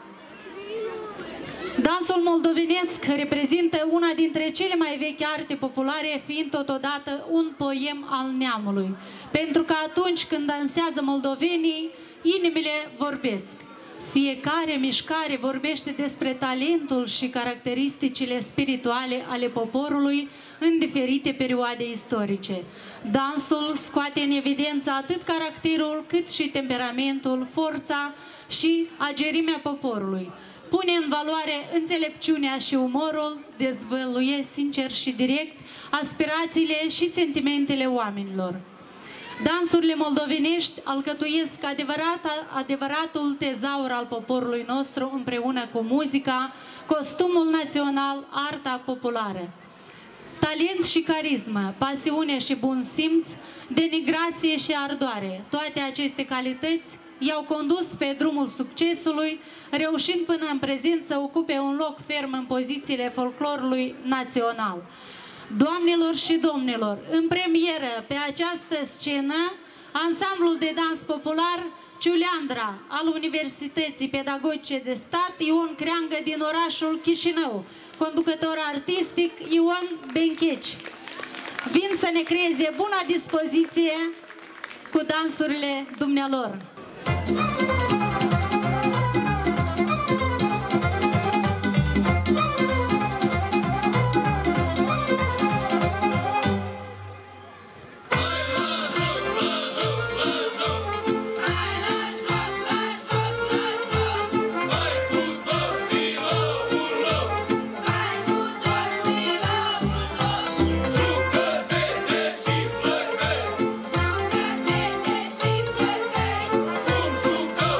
Speaker 3: Dansul moldovenesc reprezintă una dintre cele mai vechi arte populare, fiind totodată un poem al neamului. Pentru că atunci când dansează moldovenii, inimile vorbesc. Fiecare mișcare vorbește despre talentul și caracteristicile spirituale ale poporului în diferite perioade istorice. Dansul scoate în evidență atât caracterul, cât și temperamentul, forța și agerimea poporului. Pune în valoare înțelepciunea și umorul, dezvăluie sincer și direct aspirațiile și sentimentele oamenilor. Dansurile moldovenești alcătuiesc adevăratul tezaur al poporului nostru împreună cu muzica, costumul național, arta populară. Talent și carismă, pasiune și bun simț, denigrație și ardoare, toate aceste calități i-au condus pe drumul succesului, reușind până în prezent să ocupe un loc ferm în pozițiile folclorului național. Doamnelor și domnilor, în premieră pe această scenă, ansamblul de dans popular Ciuleandra al Universității Pedagogice de Stat Ion Creangă din orașul Chișinău, conducător artistic Ion Bencheci. Vin să ne creeze bună dispoziție cu dansurile dumnealor.
Speaker 6: Jucă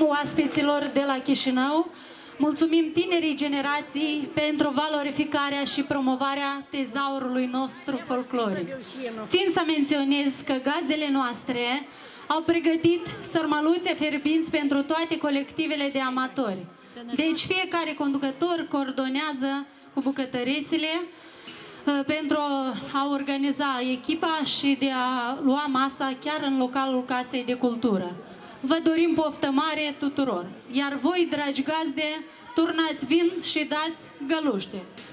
Speaker 3: oaspeților de la Chișinău, mulțumim tinerii generații pentru valorificarea și promovarea tezaurului nostru folcloric. Țin să menționez că gazdele noastre au pregătit sărmăluțe fierbinți pentru toate colectivele de amatori. Deci fiecare conducător coordonează cu bucătăresile pentru a organiza echipa și de a lua masa chiar în localul Casei de Cultură. Vă dorim poftă mare tuturor, iar voi, dragi gazde, turnați vin și dați găluște.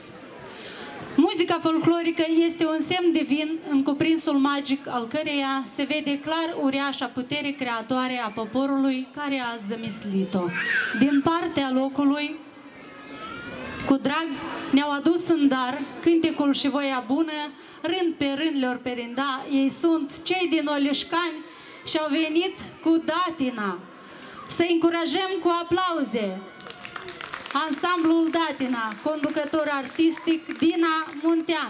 Speaker 3: Muzica folclorică este un semn de vin în cuprinsul magic al căreia se vede clar uriașa putere creatoare a poporului care a zămislit-o. Din partea locului, cu drag, ne-au adus în dar cântecul și voia bună, rând pe rând le-or perinda. Ei sunt cei din Olișcani și au venit cu datina. Să încurajăm cu aplauze ansamblul Datina, conducător artistic Dina Muntean.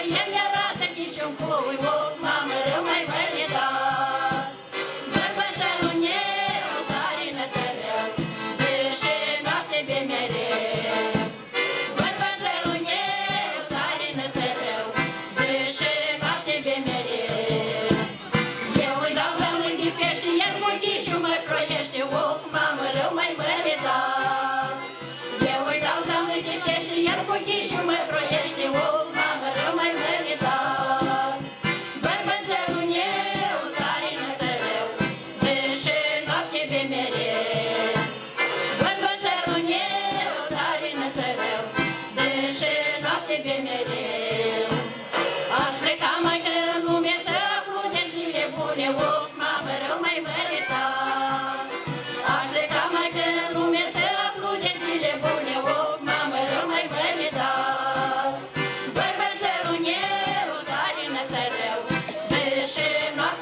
Speaker 6: Mamă, rău mai măritat. Bărbățel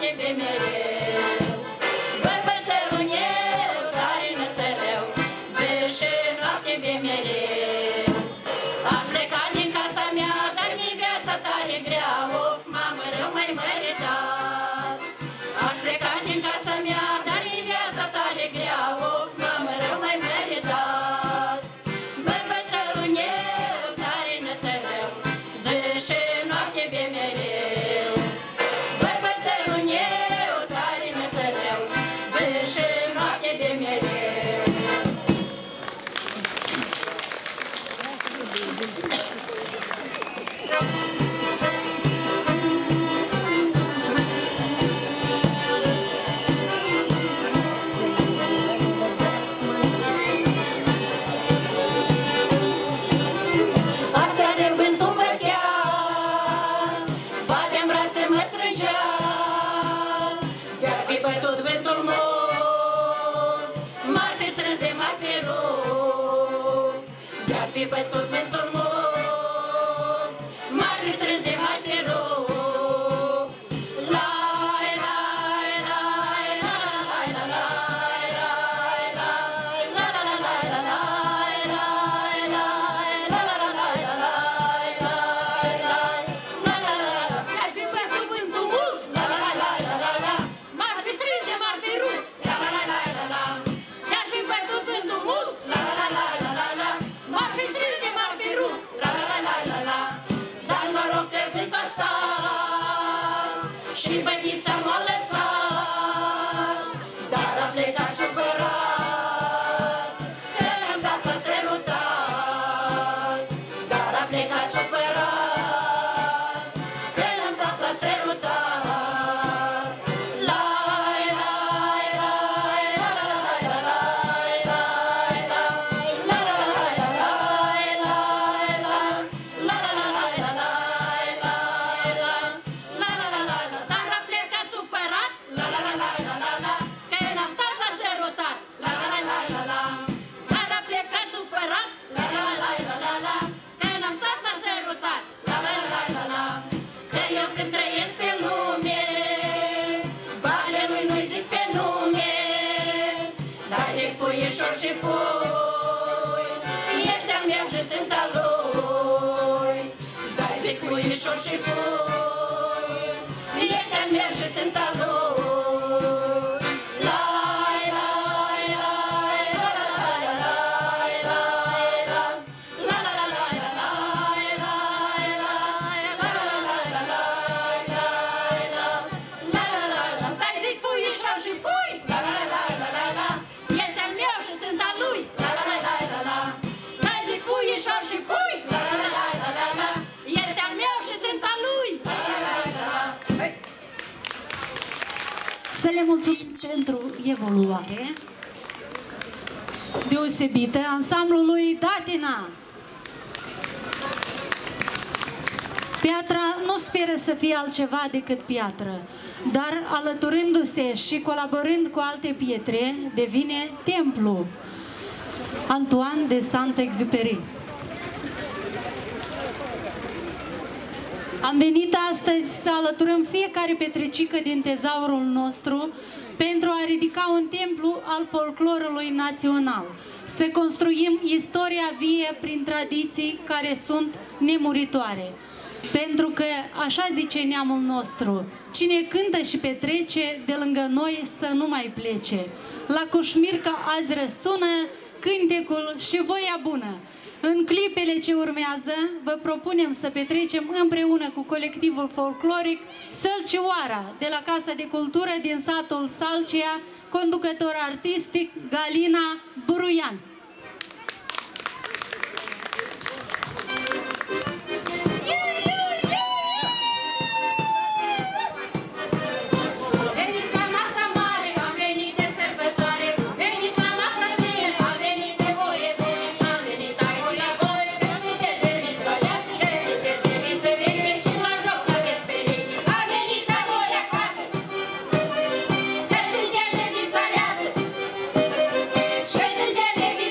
Speaker 6: de mereu. Bărbățelul meu, tare nătăreu, zi și noapte de mereu. Aș pleca din casa mea, dar mi viața tare grea, of, mamă, rău mai măritat. Aș pleca din casa mea, dar mi viața tare grea, of, mamă, rău mai măritat. Bărbățelul meu, tare nătăreu, zi și noapte de mereu. Bărbățelul meu, tare nătăreu, zi și noapte de mereu. Aseară vântul bătea, batea-n brațe mă strângea, de-ar fi bătut vântul mult, m-ar fi strâns de m-ar fi rupt. De-ar fi bătut vântul mult, m-ar fi strâns de m-ar fi rupt. Lai, lai, lai, lai, lai, lai, lai, lai, lai, lai, lai, lai, lai, de-ar fi bătut vântul mult, m-ar fi strâns de m-ar fi rupt. De-ar fi bătut vântul mult, m-ar fi strâns de m-ar fi rupt. Dar noroc de vânt ăsta și bătița m-a lăsat, dar a plecat supărat, că l-am dat la sărutat. Dar a plecat supărat, că l-am dat la sărutat. Lai, lai, lai, lai, lai, lai, lai, lai, lai, dar a plecat supărat, că l-am stat la sărutat. Dar a plecat supărat, că l-am stat la sărutat. Că eu când trăiesc pe lume, bale nu-i zic pe nume, dar zic puișor și pui, ești al meu și sunt al lui. Dar zic puișor și pui, ești al meu și sunt al lui. Lai, lai, lai, lai, lai, lai, lai, dar zic puișor și pui, ești al meu și sunt al lui. Dar zic puișor și pui, ești al meu și sunt al lui.
Speaker 3: Să le mulțumim pentru evoluare deosebită ansamblului Datina. Piatra nu speră să fie altceva decât piatră, dar alăturându-se și colaborând cu alte pietre, devine templu. Antoine de Saint-Exupéry. Am venit astăzi să alăturăm fiecare petrecică din tezaurul nostru pentru a ridica un templu al folclorului național, să construim istoria vie prin tradiții care sunt nemuritoare. Pentru că, așa zice neamul nostru, cine cântă și petrece, de lângă noi să nu mai plece. La Cușmirca azi răsună cântecul și voia bună. În clipele ce urmează, vă propunem să petrecem împreună cu colectivul folcloric Sălcioara, de la Casa de Cultură din satul Salcia, conducător artistic Galina Buruian.
Speaker 6: Că suntem de viță aleasă, și suntem de viță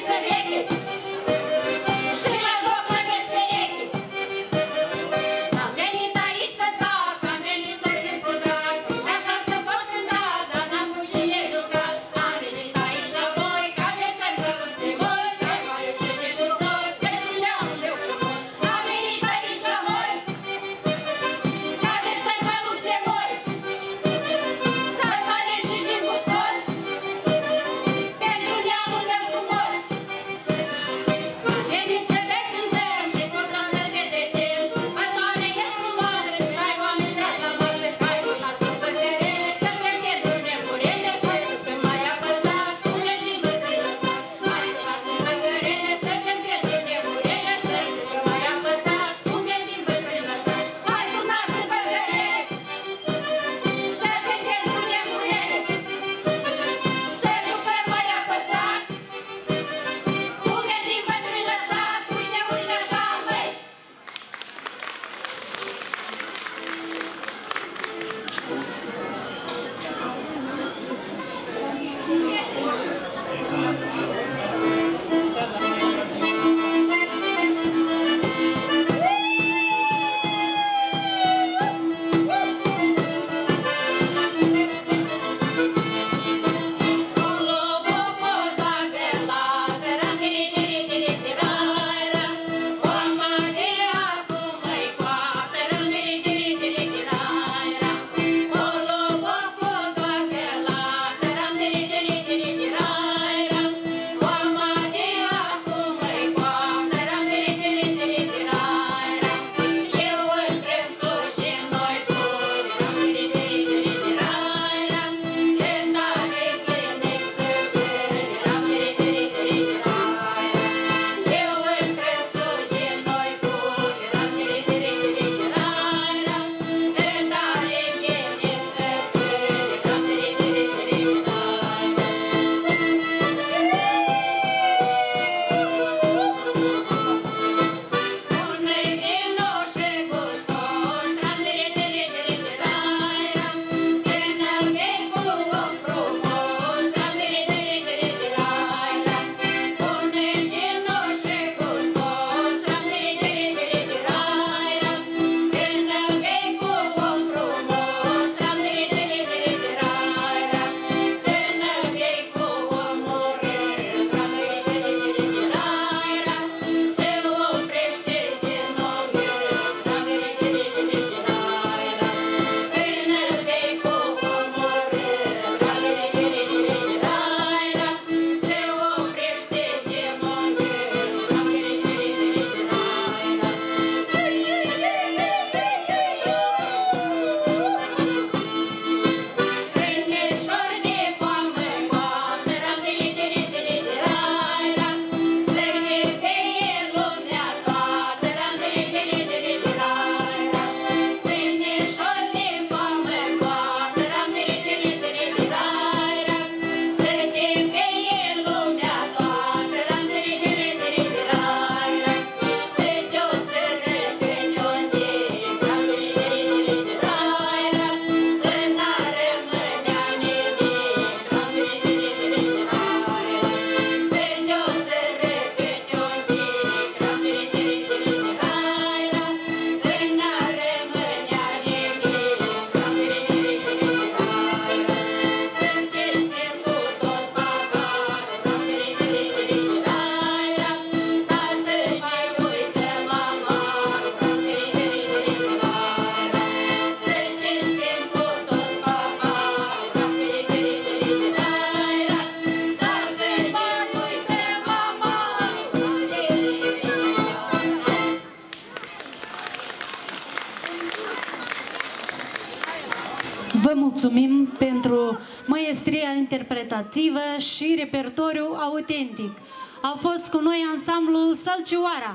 Speaker 3: pentru maestria interpretativă și repertoriu autentic. Au fost cu noi ansamblul Sălcioara.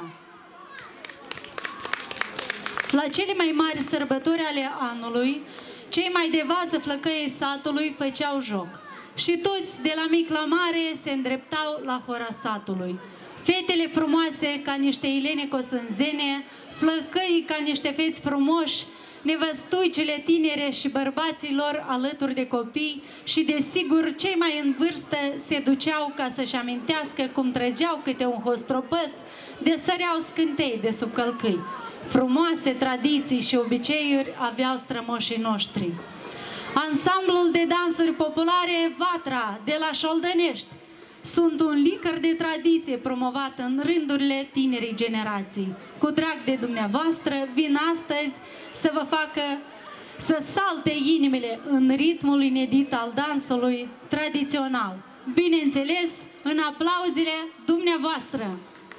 Speaker 3: La cele mai mari sărbători ale anului, cei mai de vază flăcăii satului făceau joc și toți, de la mic la mare, se îndreptau la hora satului. Fetele frumoase ca niște ilene cosânzene, flăcăii ca niște feți frumoși, nevăstuicele tinere și bărbații lor alături de copii și, desigur, cei mai în vârstă se duceau ca să-și amintească cum trăgeau câte un hostropăț de săreau scântei de sub călcâi. Frumoase tradiții și obiceiuri aveau strămoșii noștri. Ansamblul de dansuri populare Vatra de la Șoldănești sunt un licăr de tradiție promovat în rândurile tinerii generații. Cu drag de dumneavoastră vin astăzi să vă facă să salte inimile în ritmul inedit al dansului tradițional. Bineînțeles, în aplauzele dumneavoastră!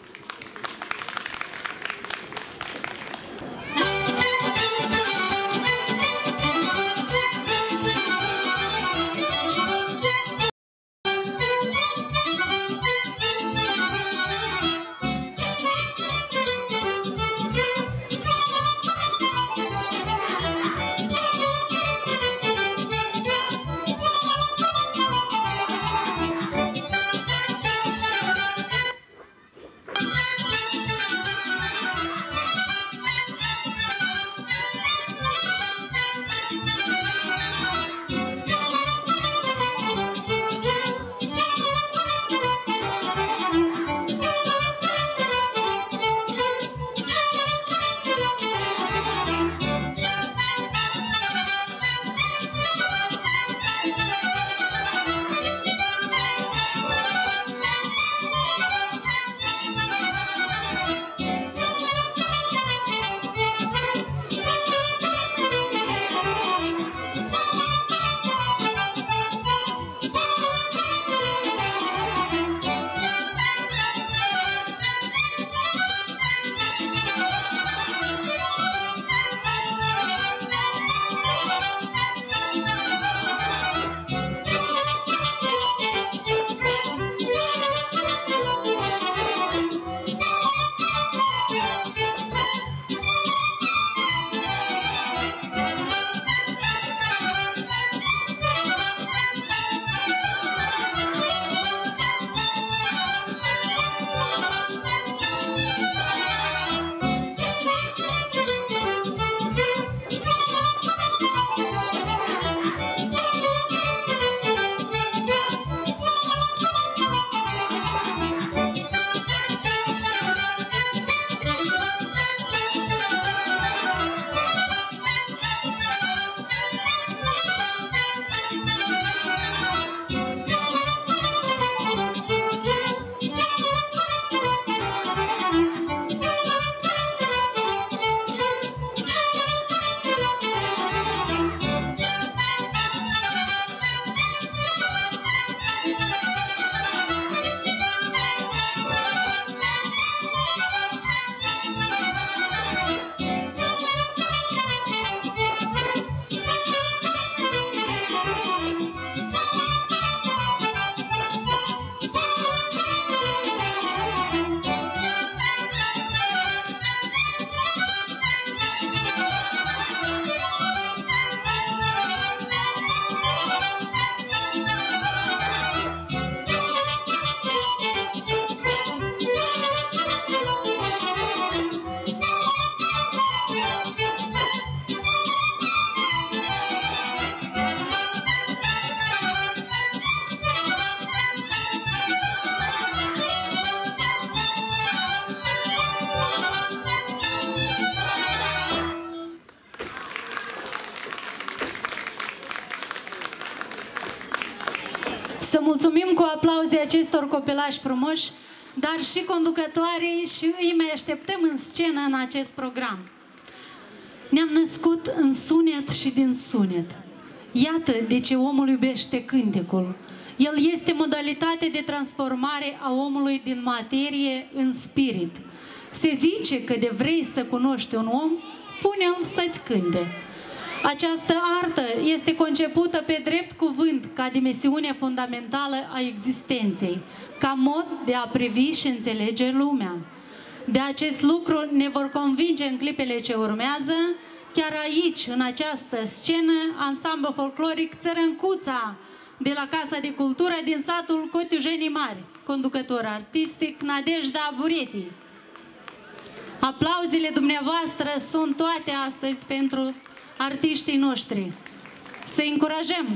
Speaker 3: Să mulțumim cu aplauze acestor copilași frumoși, dar și conducătoarei, și îi mai așteptăm în scenă în acest program. Ne-am născut în sunet și din sunet. Iată de ce omul iubește cântecul. El este modalitatea de transformare a omului din materie în spirit. Se zice că de vrei să cunoști un om, pune-l să-ți cânte. Această artă este concepută pe drept cuvânt ca dimensiune fundamentală a existenței, ca mod de a privi și înțelege lumea. De acest lucru ne vor convinge în clipele ce urmează, chiar aici, în această scenă, ansamblu folcloric Țărâncuța, de la Casa de Cultură din satul Cotiujenii Mari, conducător artistic Nadejda Bureti. Aplauzele dumneavoastră sunt toate astăzi pentru artiștii noștri. Să-i încurajăm!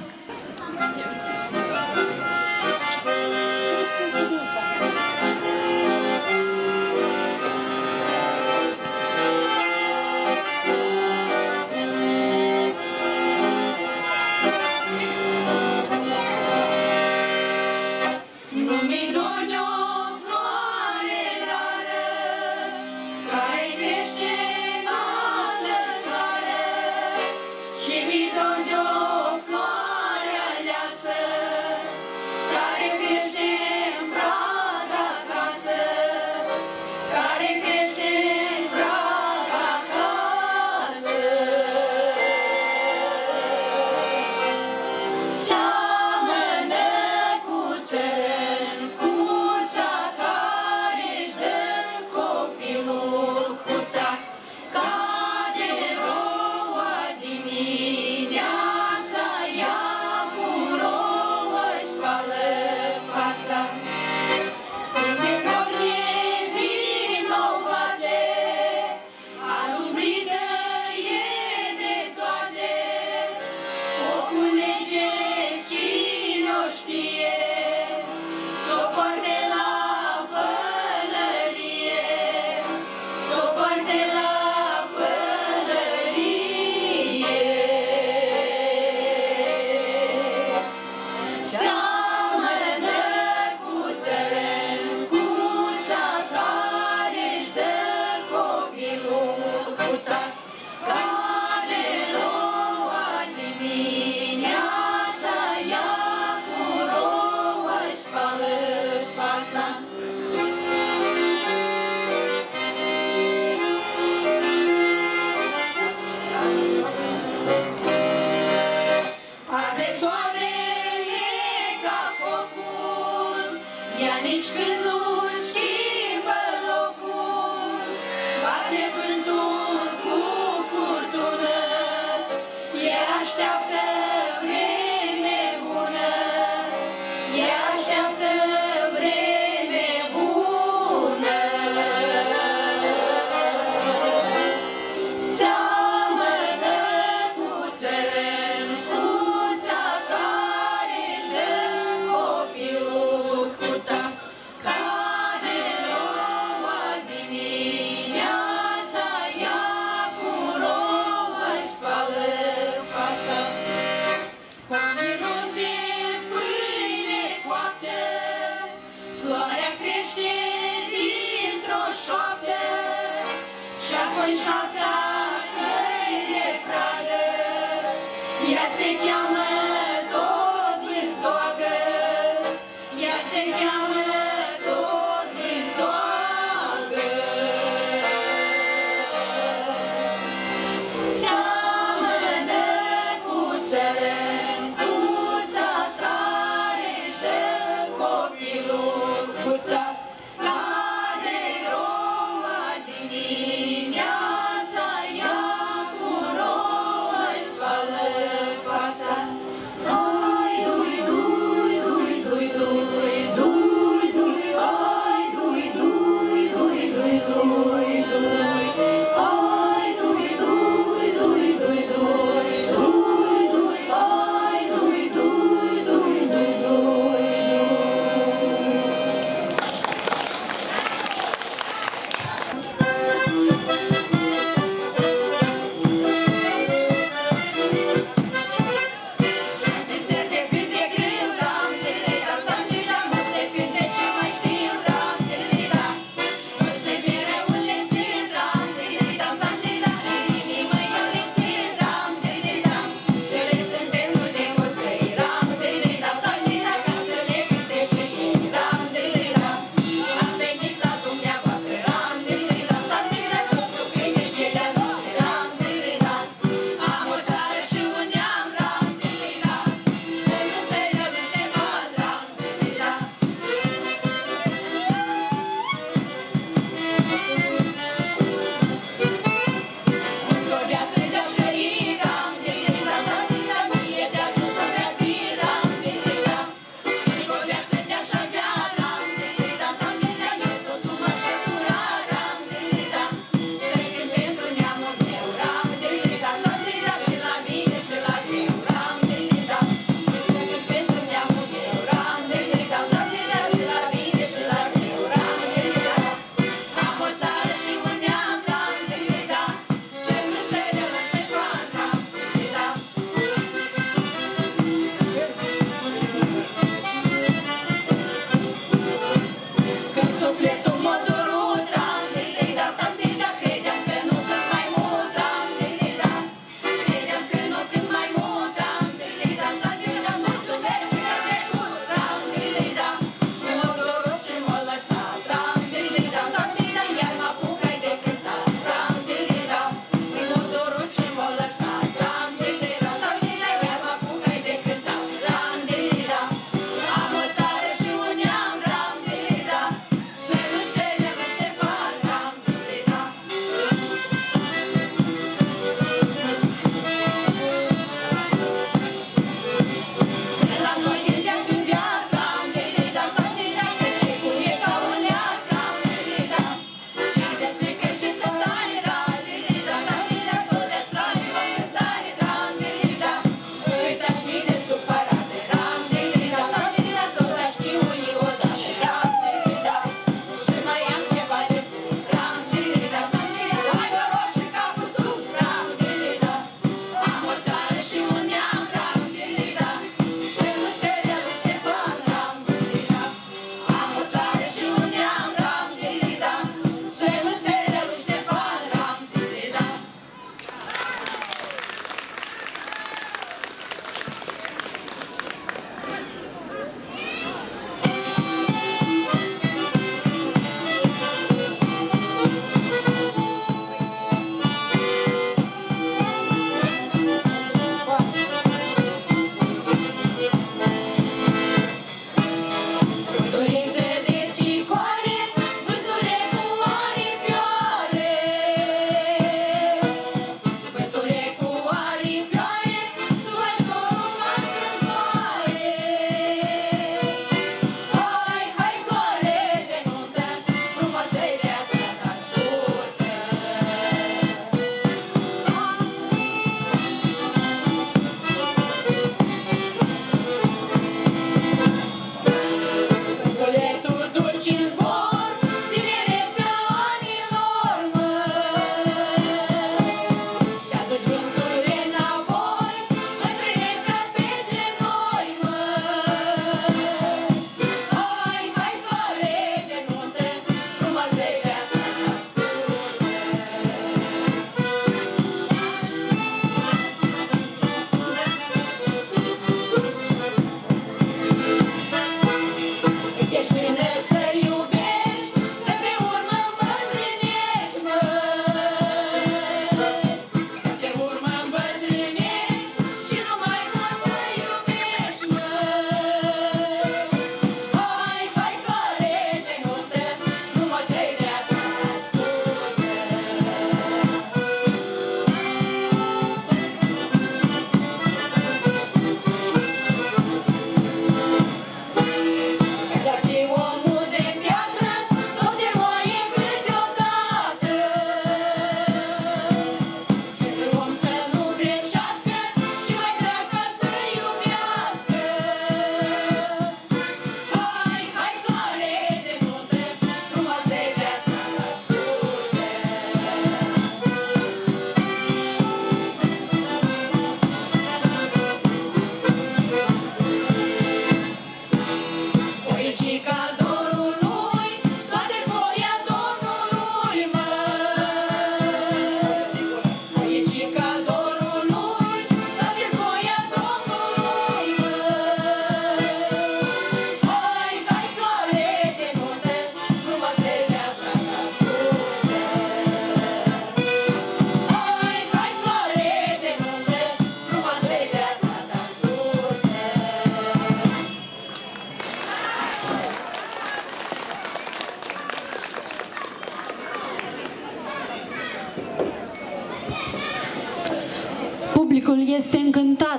Speaker 6: Cade roa dimineața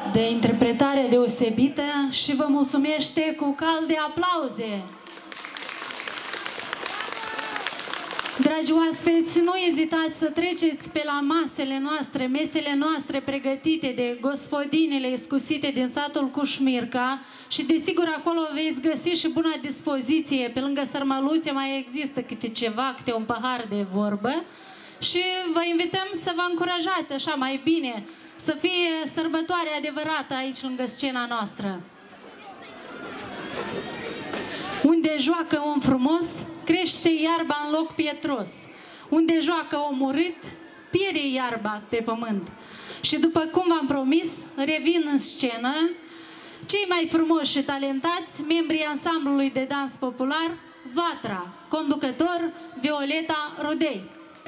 Speaker 3: de interpretare deosebită și vă mulțumește cu calde aplauze. Dragi oaspeți, nu ezitați să treceți pe la mesele noastre pregătite de gospodinele scusite din satul Cușmirca și desigur acolo veți găsi și bună dispoziție. Pe lângă sărmăluțe mai există câte un pahar de vorbă și vă invităm să vă încurajați așa mai bine, să fie sărbătoare adevărată aici lângă scena noastră. Unde joacă om frumos, crește iarba în loc pietros. Unde joacă om urât, pierde iarba pe pământ. Și după cum v-am promis, revin în scenă cei mai frumoși și talentați membrii ansamblului de dans popular Vatra, conducător Violeta Rodei.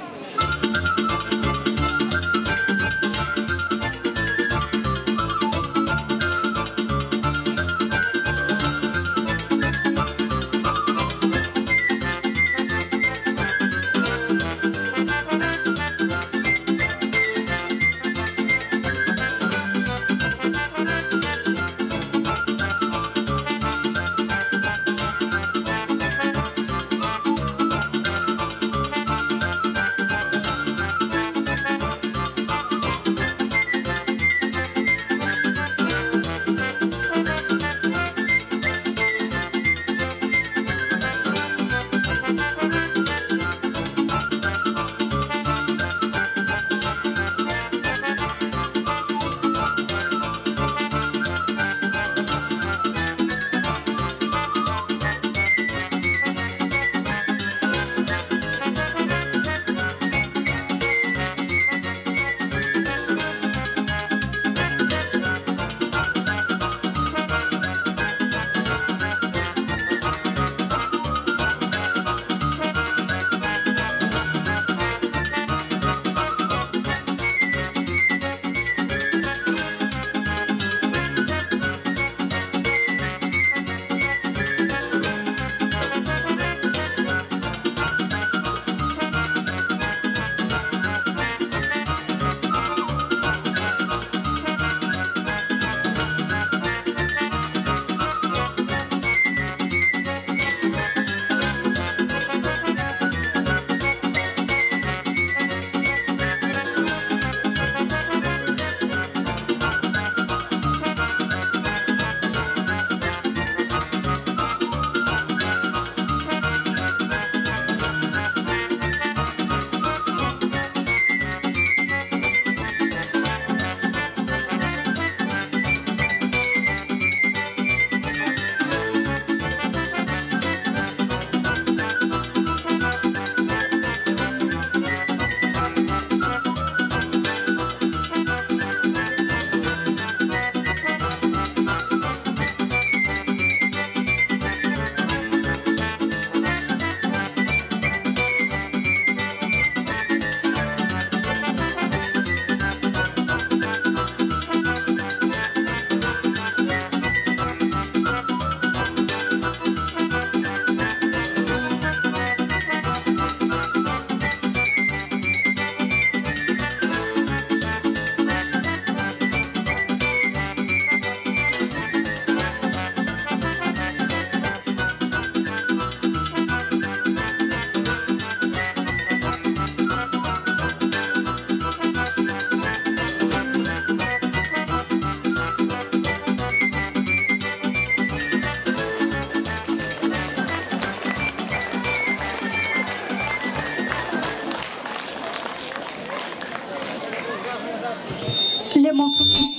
Speaker 3: Le mulțumim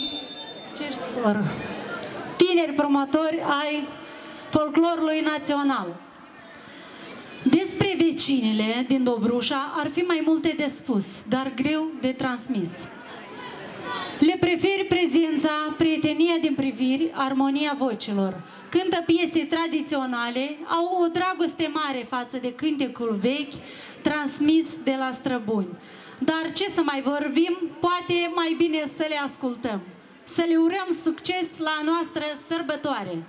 Speaker 3: acestor tineri promotori ai folclorului național. Despre vecinile din Dobrușa ar fi mai multe de spus, dar greu de transmis. Le preferi prezența, prietenia din priviri, armonia vocilor. Cântă piese tradiționale, au o dragoste mare față de cântecul vechi, transmis de la străbuni. Dar ce să mai vorbim, poate mai bine să le ascultăm. Să le urăm succes la noastră sărbătoare!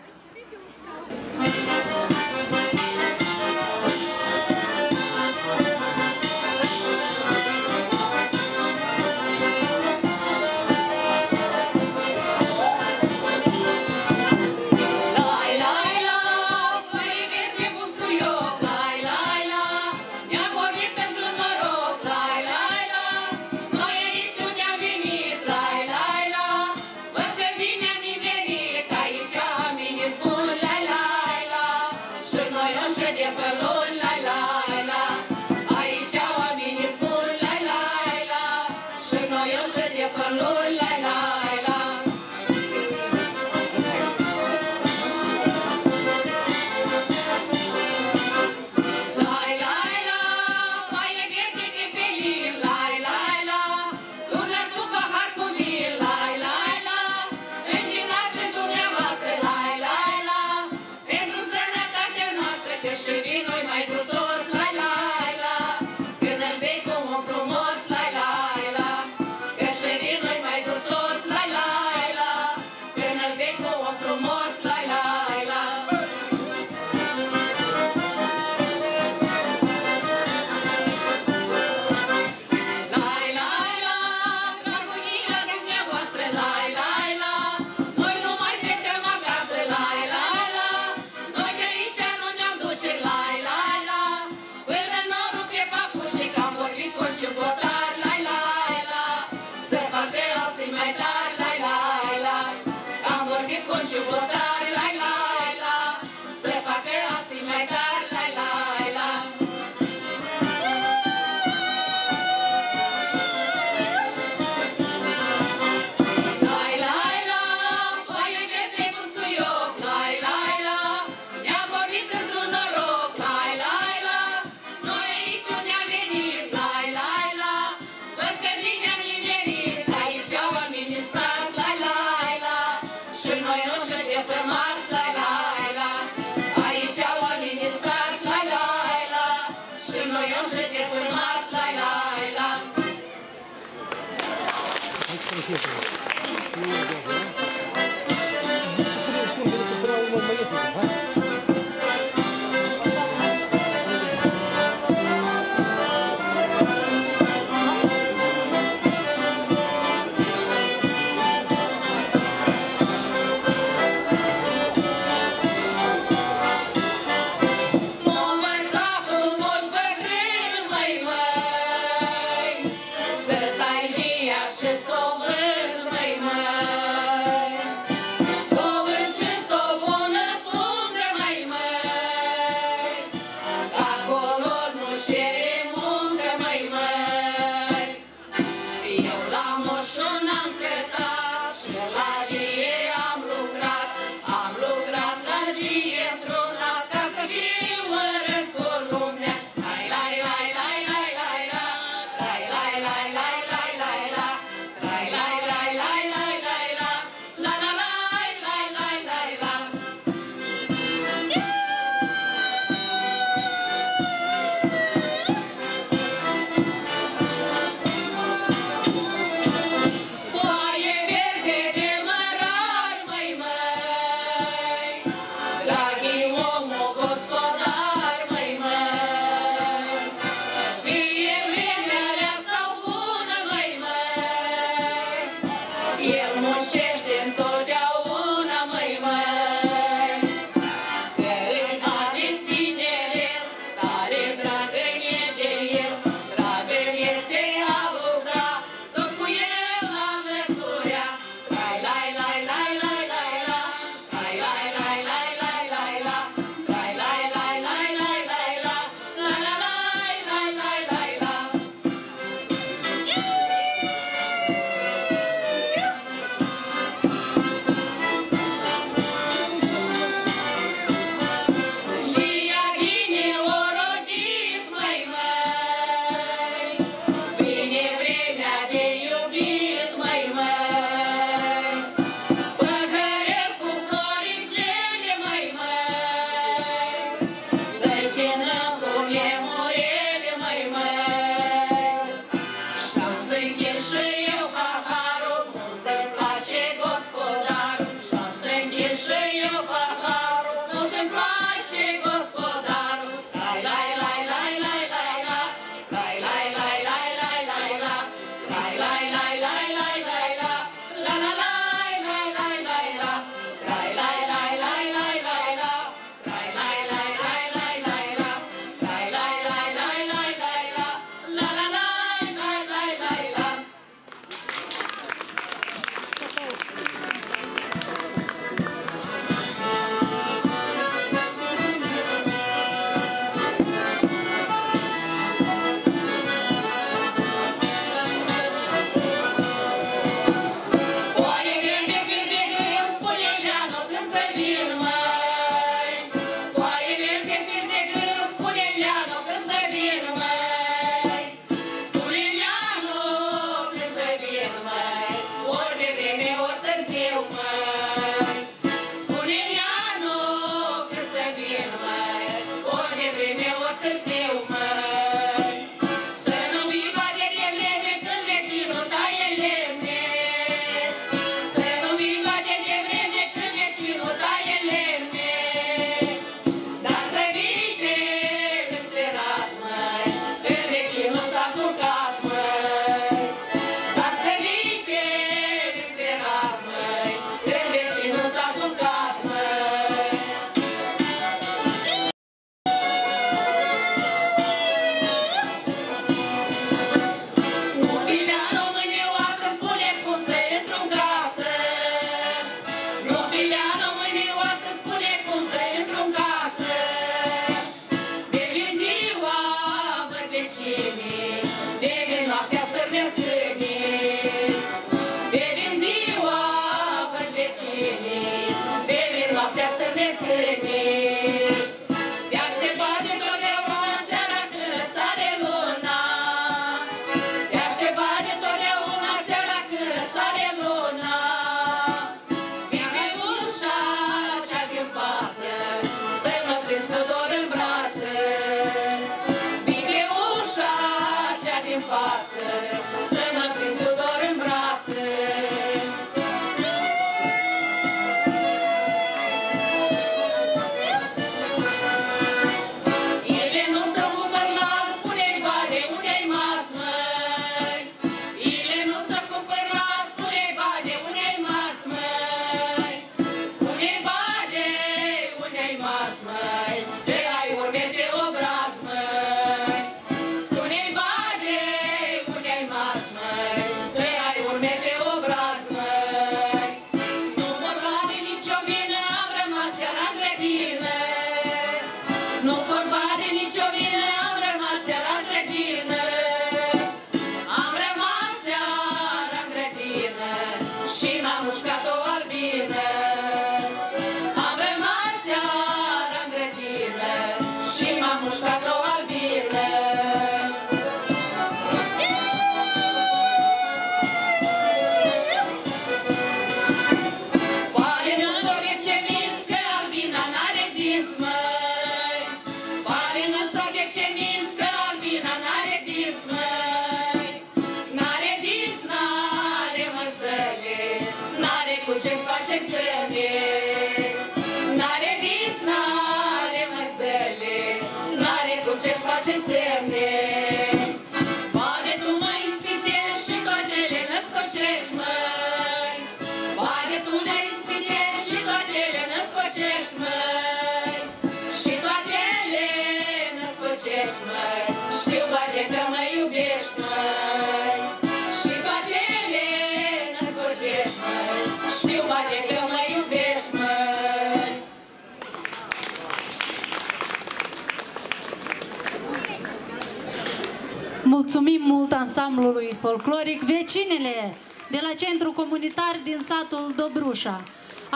Speaker 3: Mulțumim mult ansamblului folcloric. Vecinele de la Centrul Comunitar din satul Dobrușa.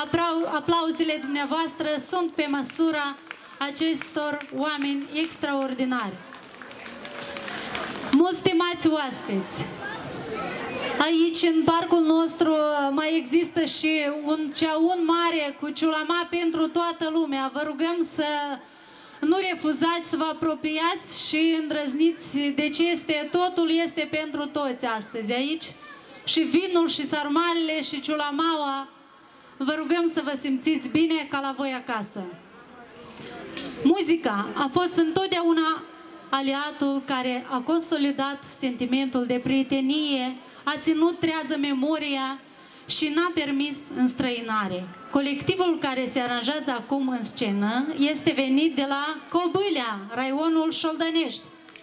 Speaker 3: Aplauzele dumneavoastră sunt pe măsura acestor oameni extraordinari. Mulți stimați oaspeți, aici în parcul nostru mai există și un ceaun mare cu ciulama pentru toată lumea. Vă rugăm să nu refuzați, să vă apropiați și îndrăzniți, deci totul este pentru toți astăzi aici. Și vinul, și sarmalele, și ciulamaua. Vă rugăm să vă simțiți bine ca la voi acasă. Muzica a fost întotdeauna aliatul care a consolidat sentimentul de prietenie, a ținut trează memoria și n-a permis înstrăinare. Colectivul care se aranjează acum în scenă este venit de la Cobâlea, raionul Șoldănești.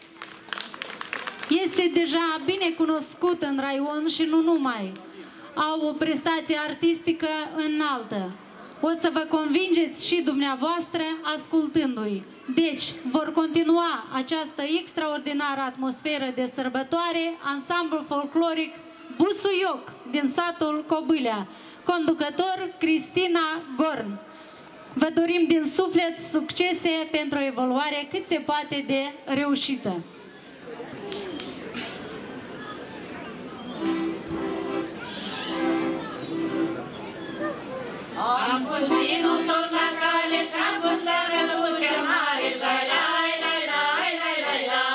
Speaker 3: Este deja bine cunoscut în raion și nu numai. Au o prestație artistică înaltă. O să vă convingeți și dumneavoastră ascultându-i. Deci, vor continua această extraordinară atmosferă de sărbătoare, ansamblul folcloric Busuioc din satul Cobâlea, conducător Cristina Gorn. Vă dorim din suflet succese pentru o evoluare cât se poate de reușită.
Speaker 6: Am pus vinul tot la cale și-am pus la rău cel mare, la-i-la-i-la-i-la-i-la-i-la.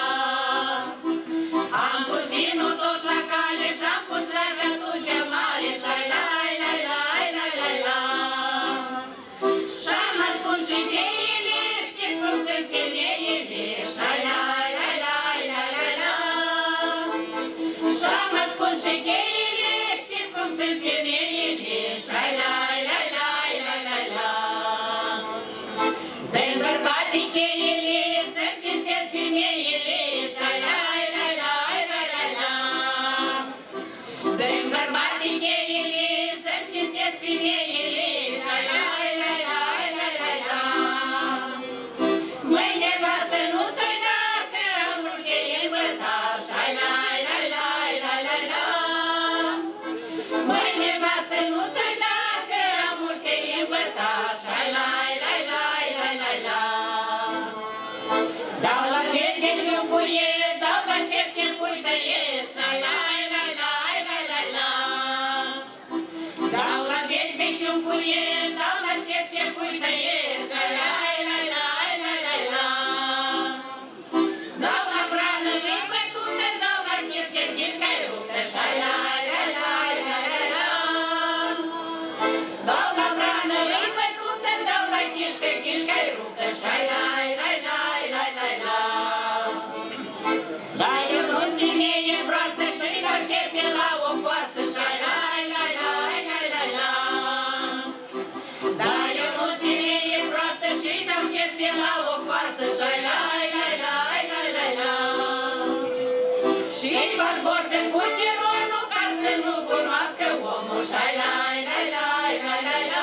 Speaker 6: Am pus vinul tot la cale și-am pus la rău cel mare, la-i-la-i-la-i-la-i-la-i-la. Și-am ascuns și cheile, știți cum sunt femeile, la-i-la-i-la-i-la-i-la-i-la. Și-am ascuns și cheile, știți cum sunt femeile, la-i-la-i-la-i-la-i-la. Dă-mi bărbatii cheile, să-mi cinstesc femeile, la-i-la-i-la-i-la-i-la-i-la. Dă-mi bărbatii cheile, să-mi cinstesc femeile, la-i-la-i-la-i-la-i-la. Măi, nevastă, nu-ți uita că am mușcheie bătaș, la-i-la-i-la-i-la-i-la-i-la. Măi, nevastă, nu-ți uita că am mușcheie bătaș, la-i-la-i-la-i-la-i-la. frumoasă, șai-lai-lai-lai-lai-lai-la. Și fac borde cu chironul ca să nu cunoască omul, șai-lai-lai-lai-lai-lai-la.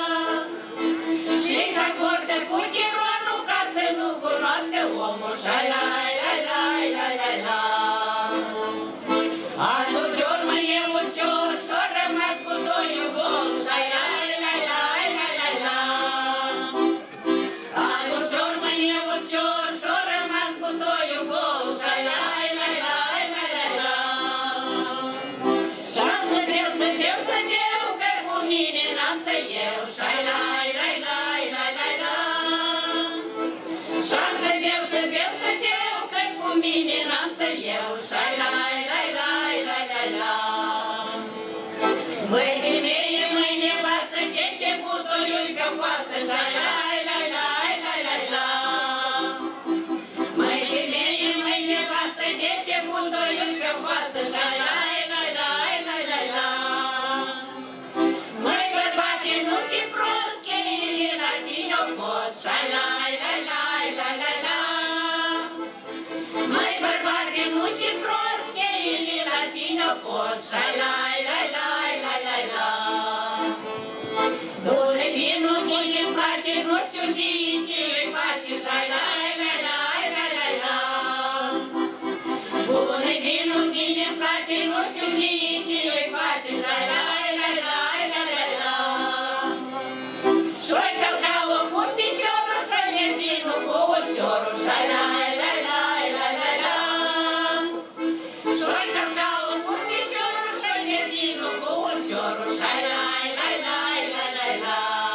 Speaker 6: Și fac borde cu chironul ca să nu cunoască omul, șai-lai-lai-lai-lai-lai-la. Azi ucior, mâine ucior, și-o rămas butoiul gol, șai-lai-lai-lai-lai-lai-la. Azi ucior, mâine ucior, și-o rămas butoiul gol, șai-lai-lai-lai-lai-lai-la. Și-am să beau, să beau, să beau, că cu mine n-am să iau, șai-lai-lai-lai-lai-lai-la. Și-am să beau, să beau, să beau, că-și cu mine n-am să iau, șai-lai-lai-lai-lai-lai-la. Măi femeie, măi nevastă, de ce butoiul pe coastă, șai-lai-lai-lai-lai-lai-la. Măi femeie, măi nevastă, de ce butoiul pe coastă, șai-lai-lai-lai-lai-lai-la. Măi bărbate, nu și prost, cheile la tine au fost, șai-lai-lai-lai-lai-lai-la. Măi bărbate, nu și prost, cheile la tine au fost, șai-lai-lai-lai-lai-lai-la. Bune vinul, bune-mi place, nu știu și îi face, șai-lai-lai-lai-lai-lai-la. Bune vinul, bine-mi place, nu știu și îi face, șai-lai-lai-lai-lai-la. Și-oi călca-o cu piciorul, și-oi merginul cu ulciorul, șai-lai-lai-lai-lai-lai-la. Și-oi călca-o cu piciorul, și-oi merginul cu ulciorul, șai-lai-lai-lai-lai-lai-la.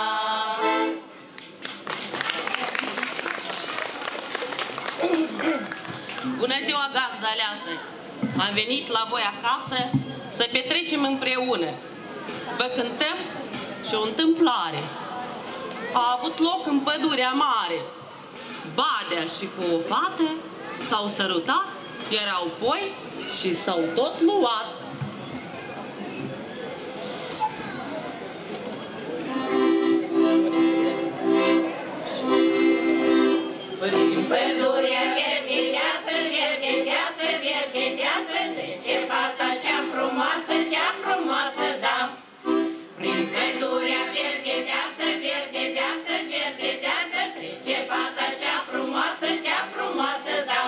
Speaker 7: Bună ziua, gazdă aleasă! Am venit la voi acasă să petrecem împreună. Vă cântăm și o întâmplare. A avut loc în pădurea mare. Badea și cu o fată s-au sărutat, erau poi și s-au tot luat.
Speaker 6: Prin pădurea verde-deasă, verde-deasă, verde-deasă, trece fata cea frumoasă, da. Prin pădurea verde-deasă, verde-deasă, verde-deasă, trece fata cea frumoasă, da.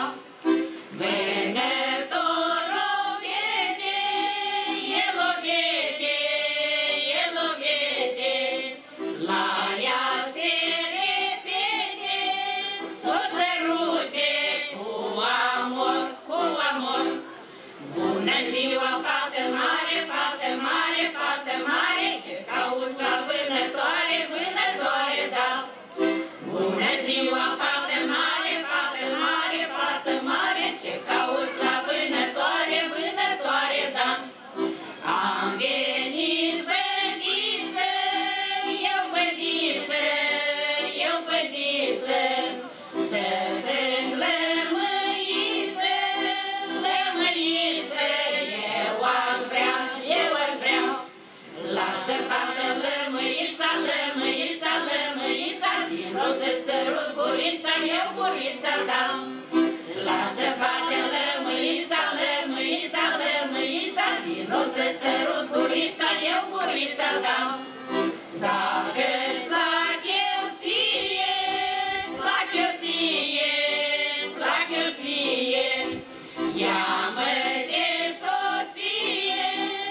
Speaker 6: Vânătorul vede, el o vede, el o vede, la ea se repede, s-o sărute cu amor, cu amor. Bună ziua, fată mare, fată mare, fată mare, ce cauți la vânătoare, vânătoare, da. Bună ziua, fată mare, fată mare, fată mare, ce cauți la vânătoare, vânătoare, da. Am venit bădiță, eu bădiță, eu bădiță, să strâng lămâiță, lămâiță, eu aș vrea, eu aș vrea. Lasă, fată, lămâița, lămâița, lămâița, din nou să-ți sărut gurița, eu gurița, da. Lasă, fată, lămâița, lămâița, lămâița, din nou să-ți sărut gurița, eu gurița, da. Dacă-ți plac eu ție, îți plac eu ție, îți plac eu ție, ia-mă de soție,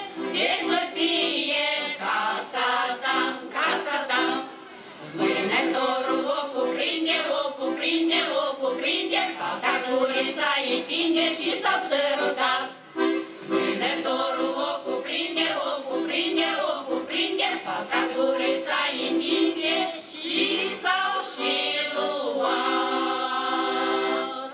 Speaker 6: casa ta, casa ta. Vânătorul o cuprinde, o cuprinde, o cuprinde, fata gurița îi tinde și s-au sărutat. Vânătorul o cuprinde, o cuprinde, o cuprinde, fata gurița îi tinde și s-au și luat.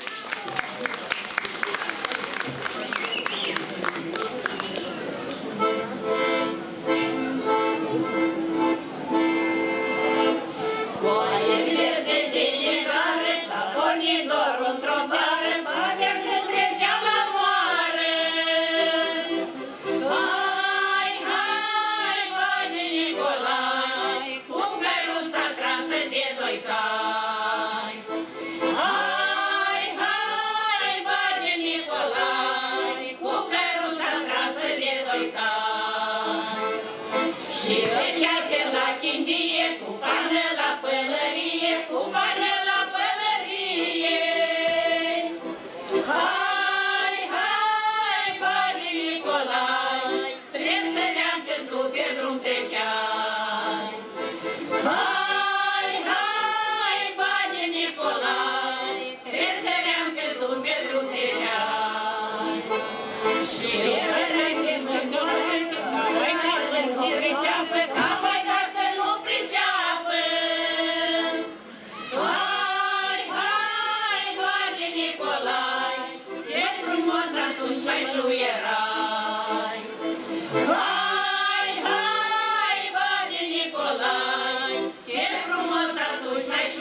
Speaker 6: Coaie verde de negare s-a pornit doar într-o zară, fabia când trecea la moare. Hai, hai, Doamne Nicolae,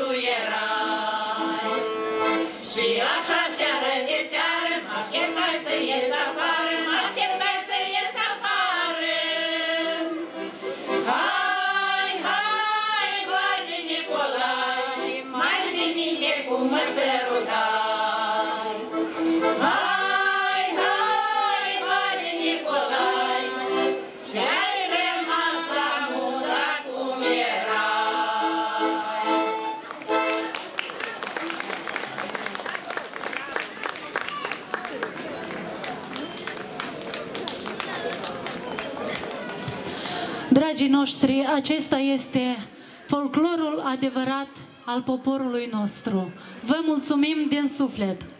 Speaker 6: tu erai. Și așa seară de seară mă așteptai să ies afară, mă așteptai să ies afară. Hai, hai, Doamne Nicolae, mai ții minte cum mă sărutai. Hai, hai, Doamne Nicolae, și ai rămas amuda cum erai.
Speaker 3: Dragii noștri, acesta este folclorul adevărat al poporului nostru. Vă mulțumim din suflet!